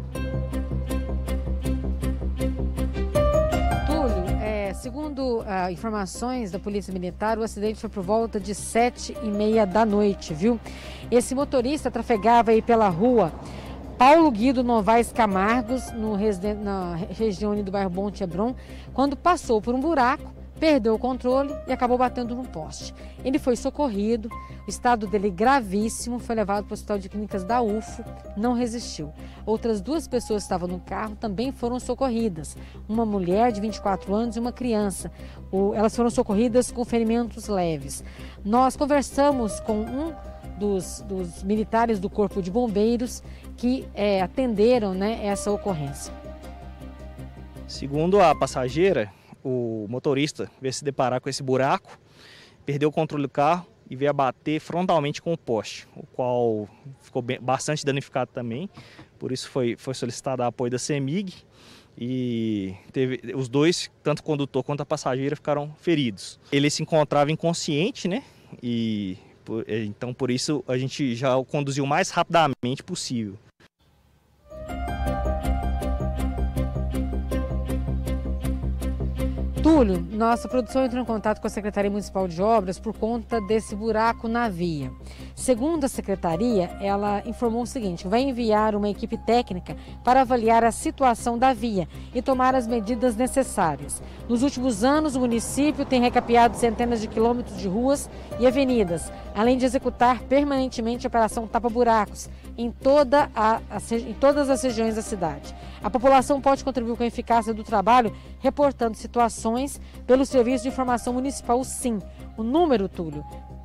Túlio, segundo informações da Polícia Militar, o acidente foi por volta de 7h30 da noite, viu? Esse motorista trafegava aí pela rua Paulo Guido Novaes Camargos, na região do bairro Monte Hebron, quando passou por um buraco, perdeu o controle e acabou batendo num poste. Ele foi socorrido, o estado dele gravíssimo, foi levado para o Hospital de Clínicas da UFO, não resistiu. Outras 2 pessoas que estavam no carro também foram socorridas, uma mulher de 24 anos e uma criança. Elas foram socorridas com ferimentos leves. Nós conversamos com um dos militares do Corpo de Bombeiros que atenderam, né, essa ocorrência. Segundo a passageira, o motorista veio se deparar com esse buraco, perdeu o controle do carro e veio a bater frontalmente com o poste, o qual ficou bastante danificado também. Por isso foi solicitado apoio da CEMIG e os 2, tanto o condutor quanto a passageira, ficaram feridos. Ele se encontrava inconsciente, né? Então, por isso, a gente já o conduziu o mais rapidamente possível. Túlio, nossa produção entrou em contato com a Secretaria Municipal de Obras por conta desse buraco na via. Segundo a Secretaria, ela informou o seguinte: vai enviar uma equipe técnica para avaliar a situação da via e tomar as medidas necessárias. Nos últimos anos, o município tem recapeado centenas de quilômetros de ruas e avenidas, além de executar permanentemente a operação tapa-buracos em todas as regiões da cidade. A população pode contribuir com a eficácia do trabalho reportando situações pelo Serviço de Informação Municipal, SIM. O número, Túlio,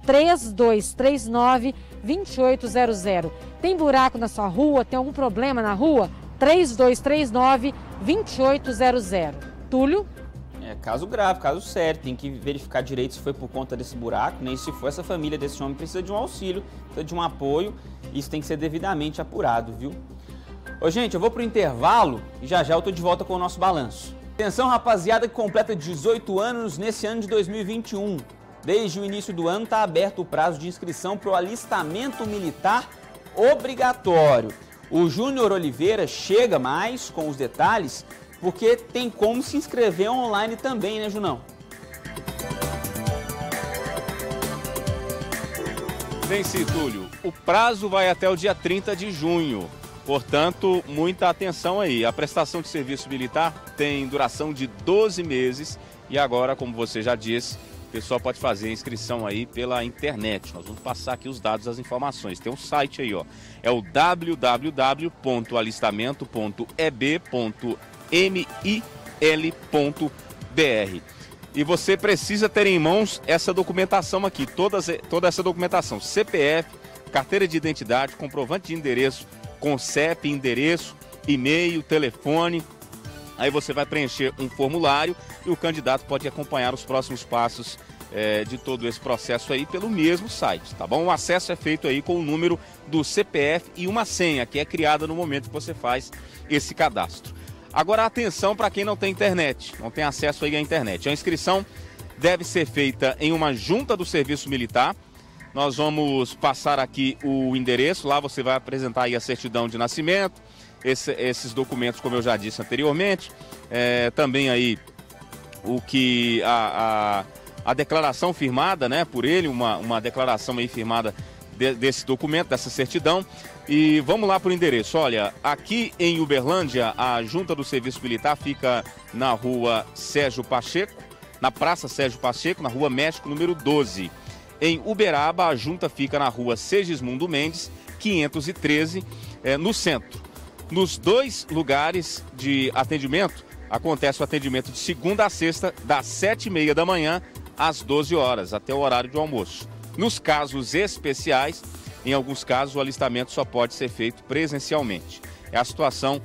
3239-2800. Tem buraco na sua rua? Tem algum problema na rua? 3239-2800. Túlio? Caso grave, caso sério, tem que verificar direito se foi por conta desse buraco, né? E se for, essa família desse homem precisa de um auxílio, precisa de um apoio, isso tem que ser devidamente apurado, viu? Ô, gente, eu vou pro intervalo e já eu tô de volta com o nosso balanço. Atenção, rapaziada que completa 18 anos nesse ano de 2021. Desde o início do ano está aberto o prazo de inscrição para o alistamento militar obrigatório. O Júnior Oliveira chega mais com os detalhes, porque tem como se inscrever online também, né, Junão? Bem, sim, Túlio. O prazo vai até o dia 30 de junho. Portanto, muita atenção aí. A prestação de serviço militar tem duração de 12 meses e agora, como você já disse, o pessoal pode fazer a inscrição aí pela internet. Nós vamos passar aqui os dados, as informações. Tem um site aí, ó. É o www.alistamento.eb.mil.br. E você precisa ter em mãos essa documentação aqui, toda essa documentação: CPF, carteira de identidade, comprovante de endereço, com CEP, endereço, e-mail, telefone. Aí você vai preencher um formulário e o candidato pode acompanhar os próximos passos de todo esse processo aí pelo mesmo site, tá bom? O acesso é feito aí com o número do CPF e uma senha que é criada no momento que você faz esse cadastro. Agora, atenção para quem não tem internet, não tem acesso aí à internet. A inscrição deve ser feita em uma junta do serviço militar. Nós vamos passar aqui o endereço, lá você vai apresentar aí a certidão de nascimento, esses documentos, como eu já disse anteriormente, também aí o que a declaração firmada, né, por ele, uma declaração aí firmada desse documento, dessa certidão. E vamos lá para o endereço. Olha, aqui em Uberlândia, a junta do serviço militar fica na rua Sérgio Pacheco, na Praça Sérgio Pacheco, na rua México, número 12. Em Uberaba, a junta fica na rua Segismundo Mendes, 513, no centro. Nos dois lugares de atendimento, acontece o atendimento de segunda a sexta, das 7h30 da manhã às 12 horas, até o horário de almoço. Nos casos especiais, em alguns casos, o alistamento só pode ser feito presencialmente. É a situação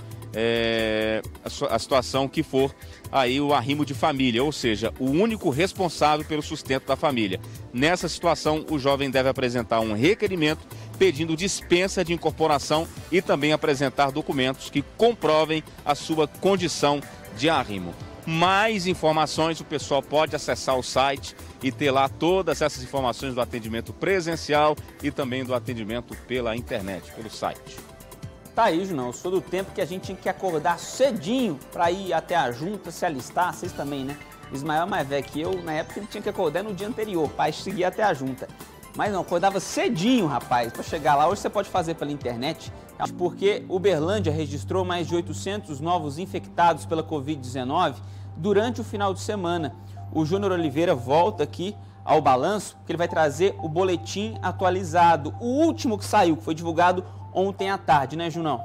que for aí o arrimo de família, ou seja, o único responsável pelo sustento da família. Nessa situação, o jovem deve apresentar um requerimento pedindo dispensa de incorporação e também apresentar documentos que comprovem a sua condição de arrimo. Mais informações, o pessoal pode acessar o site e ter lá todas essas informações do atendimento presencial e também do atendimento pela internet, pelo site. Tá aí, Junão, eu sou do tempo que a gente tinha que acordar cedinho para ir até a junta, se alistar, vocês também, né? Ismael é mais velho que eu, na época ele tinha que acordar no dia anterior, para seguir até a junta. Mas não, acordava cedinho, rapaz, para chegar lá. Hoje você pode fazer pela internet, porque Uberlândia registrou mais de 800 novos infectados pela Covid-19 durante o final de semana. O Júnior Oliveira volta aqui ao balanço, porque ele vai trazer o boletim atualizado, o último que saiu, que foi divulgado ontem à tarde, né, Junão?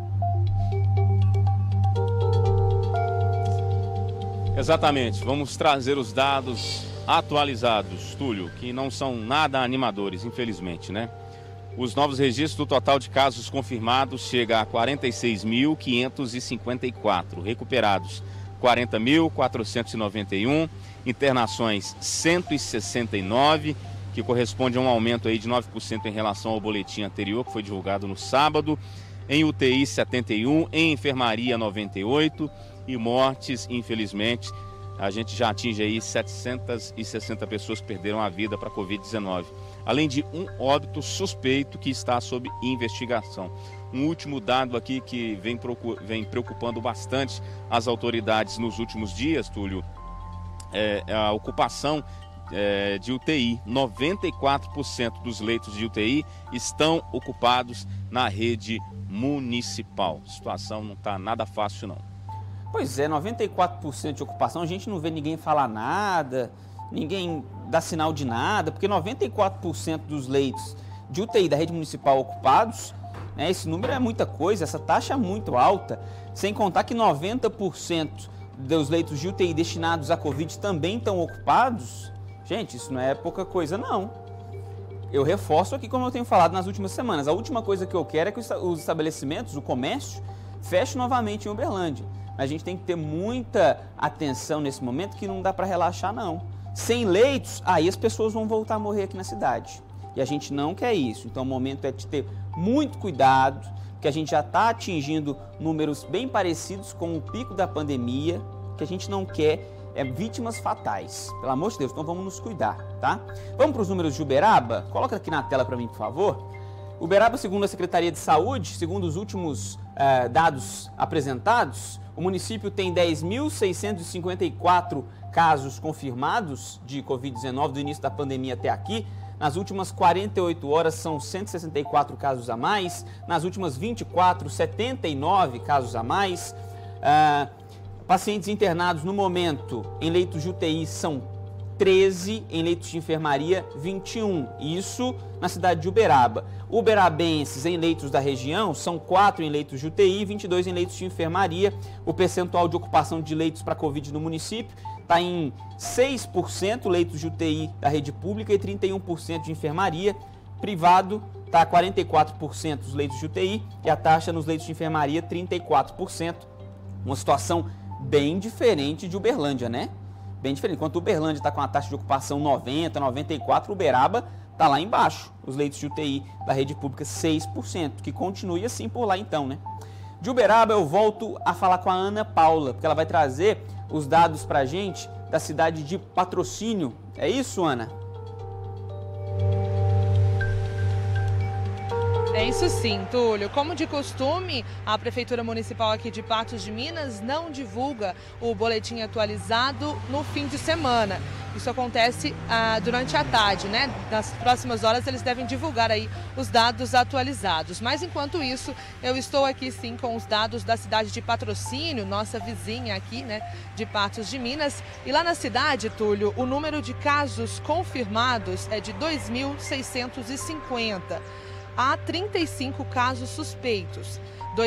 Exatamente, vamos trazer os dados atualizados, Túlio, que não são nada animadores, infelizmente, né? Os novos registros do total de casos confirmados chega a 46.554, recuperados 40.491, internações 169, que corresponde a um aumento aí de 9% em relação ao boletim anterior, que foi divulgado no sábado. Em UTI 71, em enfermaria 98 e mortes, infelizmente, a gente já atinge aí 760 pessoas que perderam a vida para a Covid-19. Além de um óbito suspeito que está sob investigação. Um último dado aqui que vem preocupando bastante as autoridades nos últimos dias, Túlio, é a ocupação de UTI. 94% dos leitos de UTI estão ocupados na rede municipal. A situação não está nada fácil, não. Pois é, 94% de ocupação, a gente não vê ninguém falar nada, ninguém dá sinal de nada, porque 94% dos leitos de UTI da rede municipal ocupados, né, esse número é muita coisa, essa taxa é muito alta, sem contar que 90% dos leitos de UTI destinados à Covid também estão ocupados. Gente, isso não é pouca coisa, não. Eu reforço aqui, como eu tenho falado nas últimas semanas, a última coisa que eu quero é que os estabelecimentos, o comércio, feche novamente em Uberlândia. A gente tem que ter muita atenção nesse momento, que não dá para relaxar, não. Sem leitos, aí as pessoas vão voltar a morrer aqui na cidade. E a gente não quer isso. Então o momento é de ter muito cuidado, porque a gente já está atingindo números bem parecidos com o pico da pandemia, que a gente não quer vítimas fatais. Pelo amor de Deus, então vamos nos cuidar, tá? Vamos para os números de Uberaba? Coloca aqui na tela para mim, por favor. Uberaba, segundo a Secretaria de Saúde, segundo os últimos dados apresentados, o município tem 10.654 casos confirmados de Covid-19 do início da pandemia até aqui. Nas últimas 48 horas são 164 casos a mais, nas últimas 24, 79 casos a mais. Pacientes internados no momento em leitos de UTI são 13, em leitos de enfermaria 21, isso na cidade de Uberaba. Uberabenses em leitos da região são 4 em leitos de UTI e 22 em leitos de enfermaria. O percentual de ocupação de leitos para Covid no município está em 6% leitos de UTI da rede pública e 31% de enfermaria. Privado está 44% os leitos de UTI e a taxa nos leitos de enfermaria 34%. Uma situação bem diferente de Uberlândia, né? Bem diferente. Enquanto Uberlândia está com a taxa de ocupação 90, 94, Uberaba está lá embaixo. Os leitos de UTI da rede pública 6%, que continue assim por lá então, né? De Uberaba eu volto a falar com a Ana Paula, porque ela vai trazer os dados para a gente da cidade de Patrocínio. É isso, Ana? É isso sim, Túlio. Como de costume, a Prefeitura Municipal aqui de Patos de Minas não divulga o boletim atualizado no fim de semana. Isso acontece durante a tarde, né? Nas próximas horas eles devem divulgar aí os dados atualizados. Mas enquanto isso, eu estou aqui sim com os dados da cidade de Patrocínio, nossa vizinha aqui, né, de Patos de Minas. E lá na cidade, Túlio, o número de casos confirmados é de 2.650. Há 35 casos suspeitos.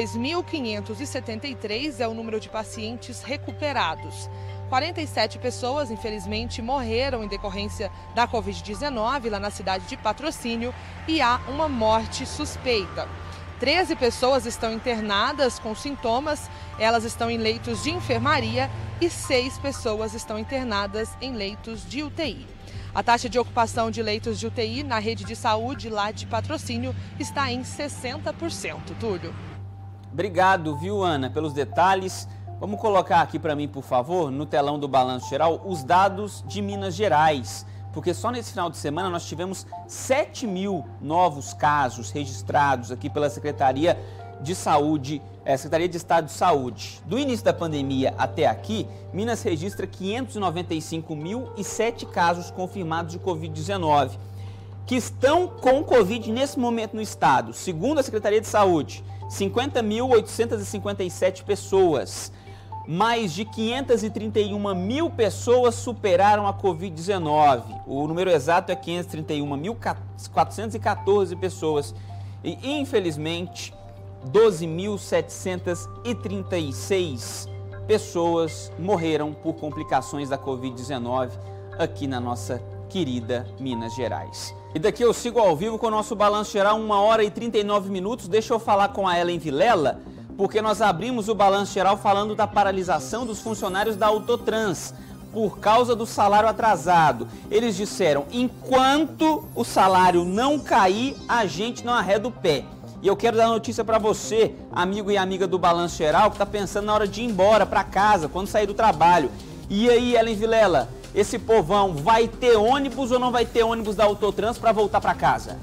2.573 é o número de pacientes recuperados. 47 pessoas, infelizmente, morreram em decorrência da Covid-19 lá na cidade de Patrocínio e há uma morte suspeita. 13 pessoas estão internadas com sintomas, elas estão em leitos de enfermaria e 6 pessoas estão internadas em leitos de UTI. A taxa de ocupação de leitos de UTI na rede de saúde lá de Patrocínio está em 60%, Túlio. Obrigado, viu, Ana, pelos detalhes. Vamos colocar aqui para mim, por favor, no telão do Balanço Geral, os dados de Minas Gerais. Porque só nesse final de semana nós tivemos 7.000 novos casos registrados aqui pela Secretaria de Saúde, Secretaria de Estado de Saúde. Do início da pandemia até aqui, Minas registra 595.007 casos confirmados de Covid-19, que estão com Covid nesse momento no estado. Segundo a Secretaria de Saúde, 50.857 pessoas. Mais de 531 mil pessoas superaram a Covid-19. O número exato é 531.414 pessoas. E, infelizmente, 12.736 pessoas morreram por complicações da Covid-19 aqui na nossa querida Minas Gerais. E daqui eu sigo ao vivo com o nosso Balanço Geral, 1h39. Deixa eu falar com a Ellen Vilela, porque nós abrimos o Balanço Geral falando da paralisação dos funcionários da Autotrans por causa do salário atrasado. Eles disseram, enquanto o salário não cair, a gente não arreda o pé. E eu quero dar notícia para você, amigo e amiga do Balanço Geral, que está pensando na hora de ir embora para casa, quando sair do trabalho. E aí, Ellen Vilela, esse povão vai ter ônibus ou não vai ter ônibus da Autotrans para voltar para casa?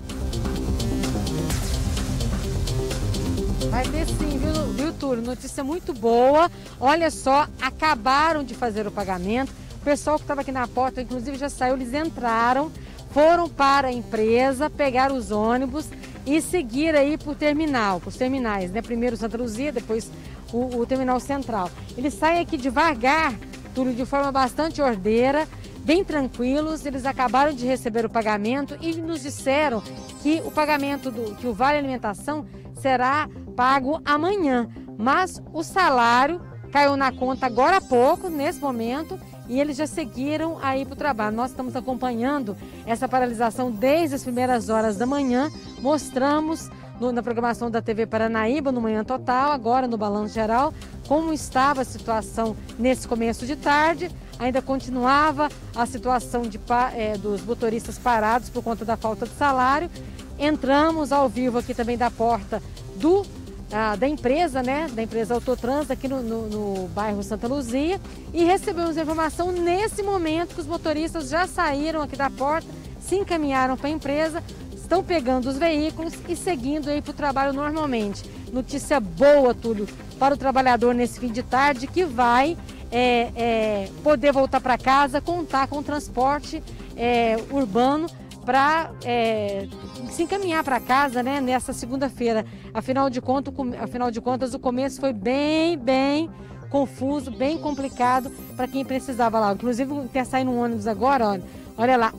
Vai ter sim, viu, Túlio? Notícia muito boa. Olha só, acabaram de fazer o pagamento. O pessoal que estava aqui na porta, inclusive, já saiu, eles entraram, foram para a empresa, pegaram os ônibus e seguir aí por terminais, né? Primeiro Santa Luzia, depois o terminal central. Eles saem aqui devagar, Túlio, de forma bastante ordeira, bem tranquilos. Eles acabaram de receber o pagamento e nos disseram que o pagamento que o Vale Alimentação será pago amanhã, mas o salário caiu na conta agora há pouco, nesse momento, e eles já seguiram aí para o trabalho. Nós estamos acompanhando essa paralisação desde as primeiras horas da manhã, mostramos na programação da TV Paranaíba, no Manhã Total, agora no Balanço Geral, como estava a situação nesse começo de tarde. Ainda continuava a situação dos motoristas parados por conta da falta de salário. Entramos ao vivo aqui também da porta do da empresa, né? Da empresa Autotrans aqui no bairro Santa Luzia, e recebemos a informação nesse momento que os motoristas já saíram aqui da porta, se encaminharam para a empresa, estão pegando os veículos e seguindo aí para o trabalho normalmente. Notícia boa, Túlio, para o trabalhador nesse fim de tarde, que vai poder voltar para casa, contar com o transporte urbano para se encaminhar para casa, né, nessa segunda-feira. Afinal de contas, o começo foi bem confuso, bem complicado para quem precisava lá. Inclusive, está saindo um ônibus agora, olha lá,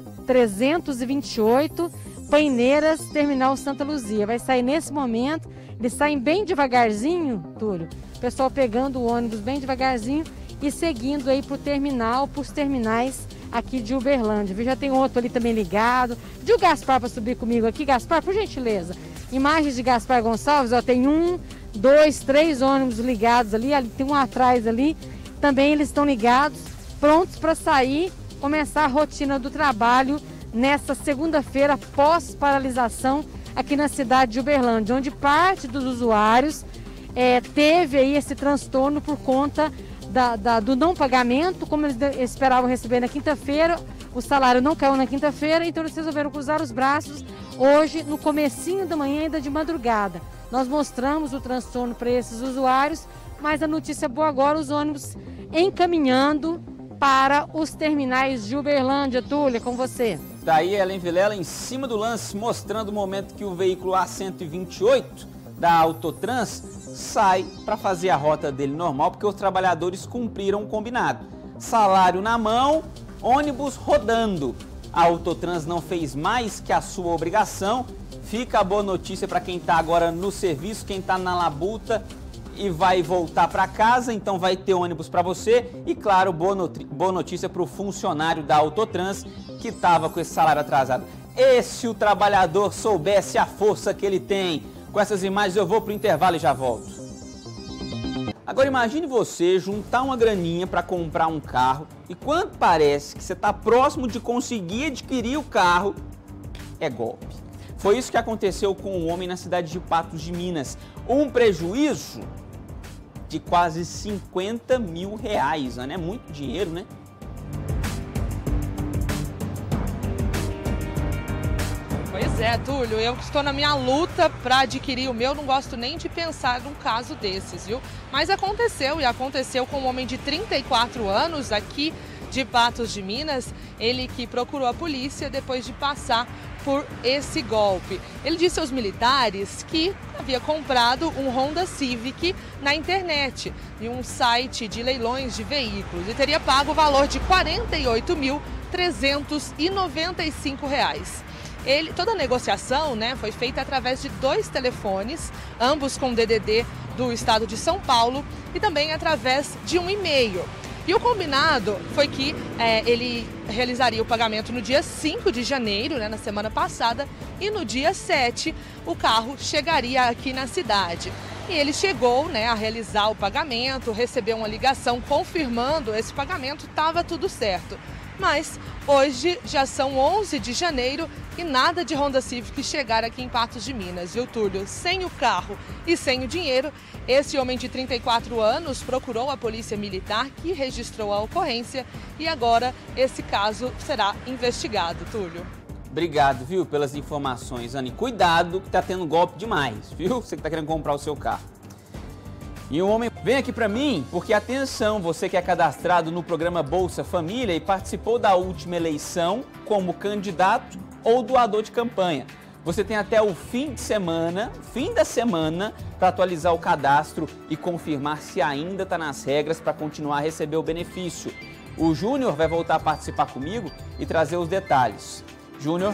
A328, Paineiras, Terminal Santa Luzia. Vai sair nesse momento, eles saem bem devagarzinho, Túlio, o pessoal pegando o ônibus bem devagarzinho e seguindo aí para o terminal, para os terminais aqui de Uberlândia. Já tem outro ali também ligado. Pedi o Gaspar para subir comigo aqui. Gaspar, por gentileza. Imagens de Gaspar Gonçalves, tem 1, 2, 3 ônibus ligados ali, tem um atrás ali. Também eles estão ligados, prontos para sair, começar a rotina do trabalho nessa segunda-feira pós-paralisação aqui na cidade de Uberlândia, onde parte dos usuários teve aí esse transtorno por conta do não pagamento. Como eles esperavam receber na quinta-feira, o salário não caiu na quinta-feira, então eles resolveram cruzar os braços hoje, no comecinho da manhã, ainda de madrugada. Nós mostramos o transtorno para esses usuários, mas a notícia boa agora, os ônibus encaminhando para os terminais de Uberlândia. Túlia, com você. Daí Ellen Vilela em cima do lance, mostrando o momento que o veículo A128 da Autotrans sai para fazer a rota dele normal, porque os trabalhadores cumpriram o combinado. Salário na mão, ônibus rodando. A Autotrans não fez mais que a sua obrigação. Fica a boa notícia para quem está agora no serviço, quem está na labuta e vai voltar para casa, então vai ter ônibus para você. E claro, boa notícia para o funcionário da Autotrans que estava com esse salário atrasado. E se o trabalhador soubesse a força que ele tem? Com essas imagens eu vou para o intervalo e já volto. Agora imagine você juntar uma graninha para comprar um carro e quando parece que você está próximo de conseguir adquirir o carro, é golpe. Foi isso que aconteceu com um homem na cidade de Patos de Minas. Um prejuízo de quase 50 mil reais, né? É muito dinheiro, né? Pois é, Túlio, eu estou na minha luta para adquirir o meu, não gosto nem de pensar num caso desses, viu? Mas aconteceu, e aconteceu com um homem de 34 anos aqui de Patos de Minas, ele que procurou a polícia depois de passar por esse golpe. Ele disse aos militares que havia comprado um Honda Civic na internet, em um site de leilões de veículos, e teria pago o valor de R$ 48.395. Toda a negociação, né, foi feita através de 2 telefones, ambos com DDD do estado de São Paulo, e também através de um e-mail. E o combinado foi que ele realizaria o pagamento no dia 5 de janeiro, né, na semana passada, e no dia 7 o carro chegaria aqui na cidade. E ele chegou, né, a realizar o pagamento, recebeu uma ligação confirmando esse pagamento, estava tudo certo. Mas hoje já são 11 de janeiro e nada de Honda Civic chegar aqui em Patos de Minas, viu, Túlio? Sem o carro e sem o dinheiro, esse homem de 34 anos procurou a polícia militar, que registrou a ocorrência, e agora esse caso será investigado, Túlio. Obrigado, viu, pelas informações, Anny. Cuidado que tá tendo golpe demais, viu? Você que tá querendo comprar o seu carro. E o homem vem aqui para mim, porque atenção, você que é cadastrado no programa Bolsa Família e participou da última eleição como candidato ou doador de campanha. Você tem até o fim da semana, para atualizar o cadastro e confirmar se ainda está nas regras para continuar a receber o benefício. O Júnior vai voltar a participar comigo e trazer os detalhes. Júnior.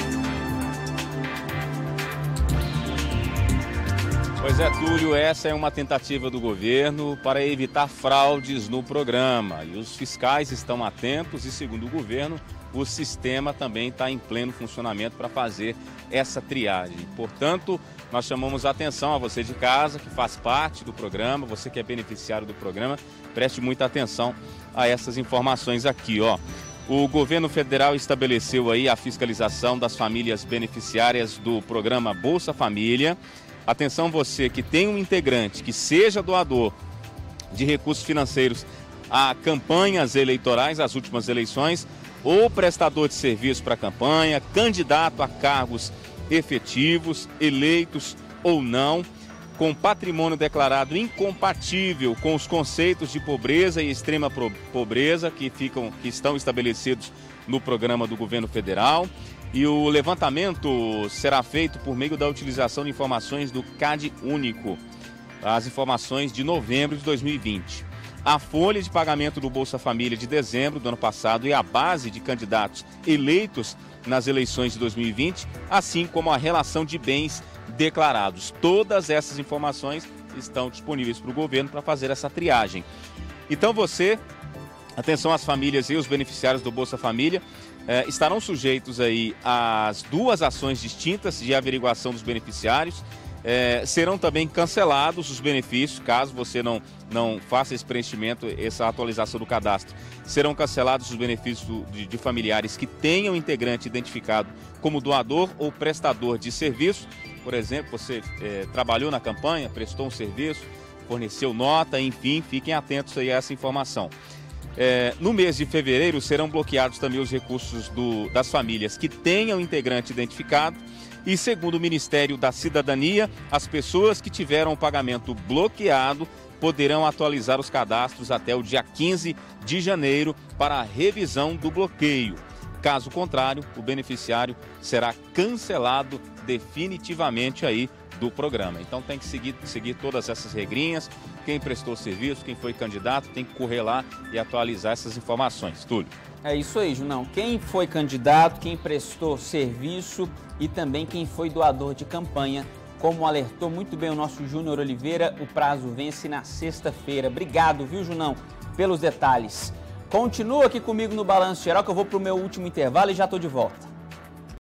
Pois é, Túlio, essa é uma tentativa do governo para evitar fraudes no programa. E os fiscais estão atentos e, segundo o governo, o sistema também está em pleno funcionamento para fazer essa triagem. Portanto, nós chamamos a atenção a você de casa, que faz parte do programa, você que é beneficiário do programa, preste muita atenção a essas informações aqui, ó. O governo federal estabeleceu aí a fiscalização das famílias beneficiárias do programa Bolsa Família. Atenção você que tem um integrante que seja doador de recursos financeiros a campanhas eleitorais, as últimas eleições, ou prestador de serviço para a campanha, candidato a cargos efetivos, eleitos ou não, com patrimônio declarado incompatível com os conceitos de pobreza e extrema pobreza que estão estabelecidos no programa do governo federal. E o levantamento será feito por meio da utilização de informações do CAD Único, as informações de novembro de 2020. A folha de pagamento do Bolsa Família de dezembro do ano passado e a base de candidatos eleitos nas eleições de 2020, assim como a relação de bens declarados. Todas essas informações estão disponíveis para o governo para fazer essa triagem. Então você, atenção às famílias e os beneficiários do Bolsa Família, estarão sujeitos aí às 2 ações distintas de averiguação dos beneficiários. Serão também cancelados os benefícios, caso você não faça esse preenchimento, essa atualização do cadastro. Serão cancelados os benefícios de familiares que tenham integrante identificado como doador ou prestador de serviço. Por exemplo, você trabalhou na campanha, prestou um serviço, forneceu nota, enfim, fiquem atentos aí a essa informação. No mês de fevereiro serão bloqueados também os recursos das famílias que tenham integrante identificado. E segundo o Ministério da Cidadania, as pessoas que tiveram o pagamento bloqueado poderão atualizar os cadastros até o dia 15 de janeiro para a revisão do bloqueio. Caso contrário, o beneficiário será cancelado definitivamente aí do programa. Então tem que seguir todas essas regrinhas. Quem prestou serviço, quem foi candidato, tem que correr lá e atualizar essas informações. Túlio. É isso aí, Junão. Quem foi candidato, quem prestou serviço e também quem foi doador de campanha. Como alertou muito bem o nosso Júnior Oliveira, o prazo vence na sexta-feira. Obrigado, viu, Junão, pelos detalhes. Continua aqui comigo no Balanço Geral que eu vou para o meu último intervalo e já estou de volta.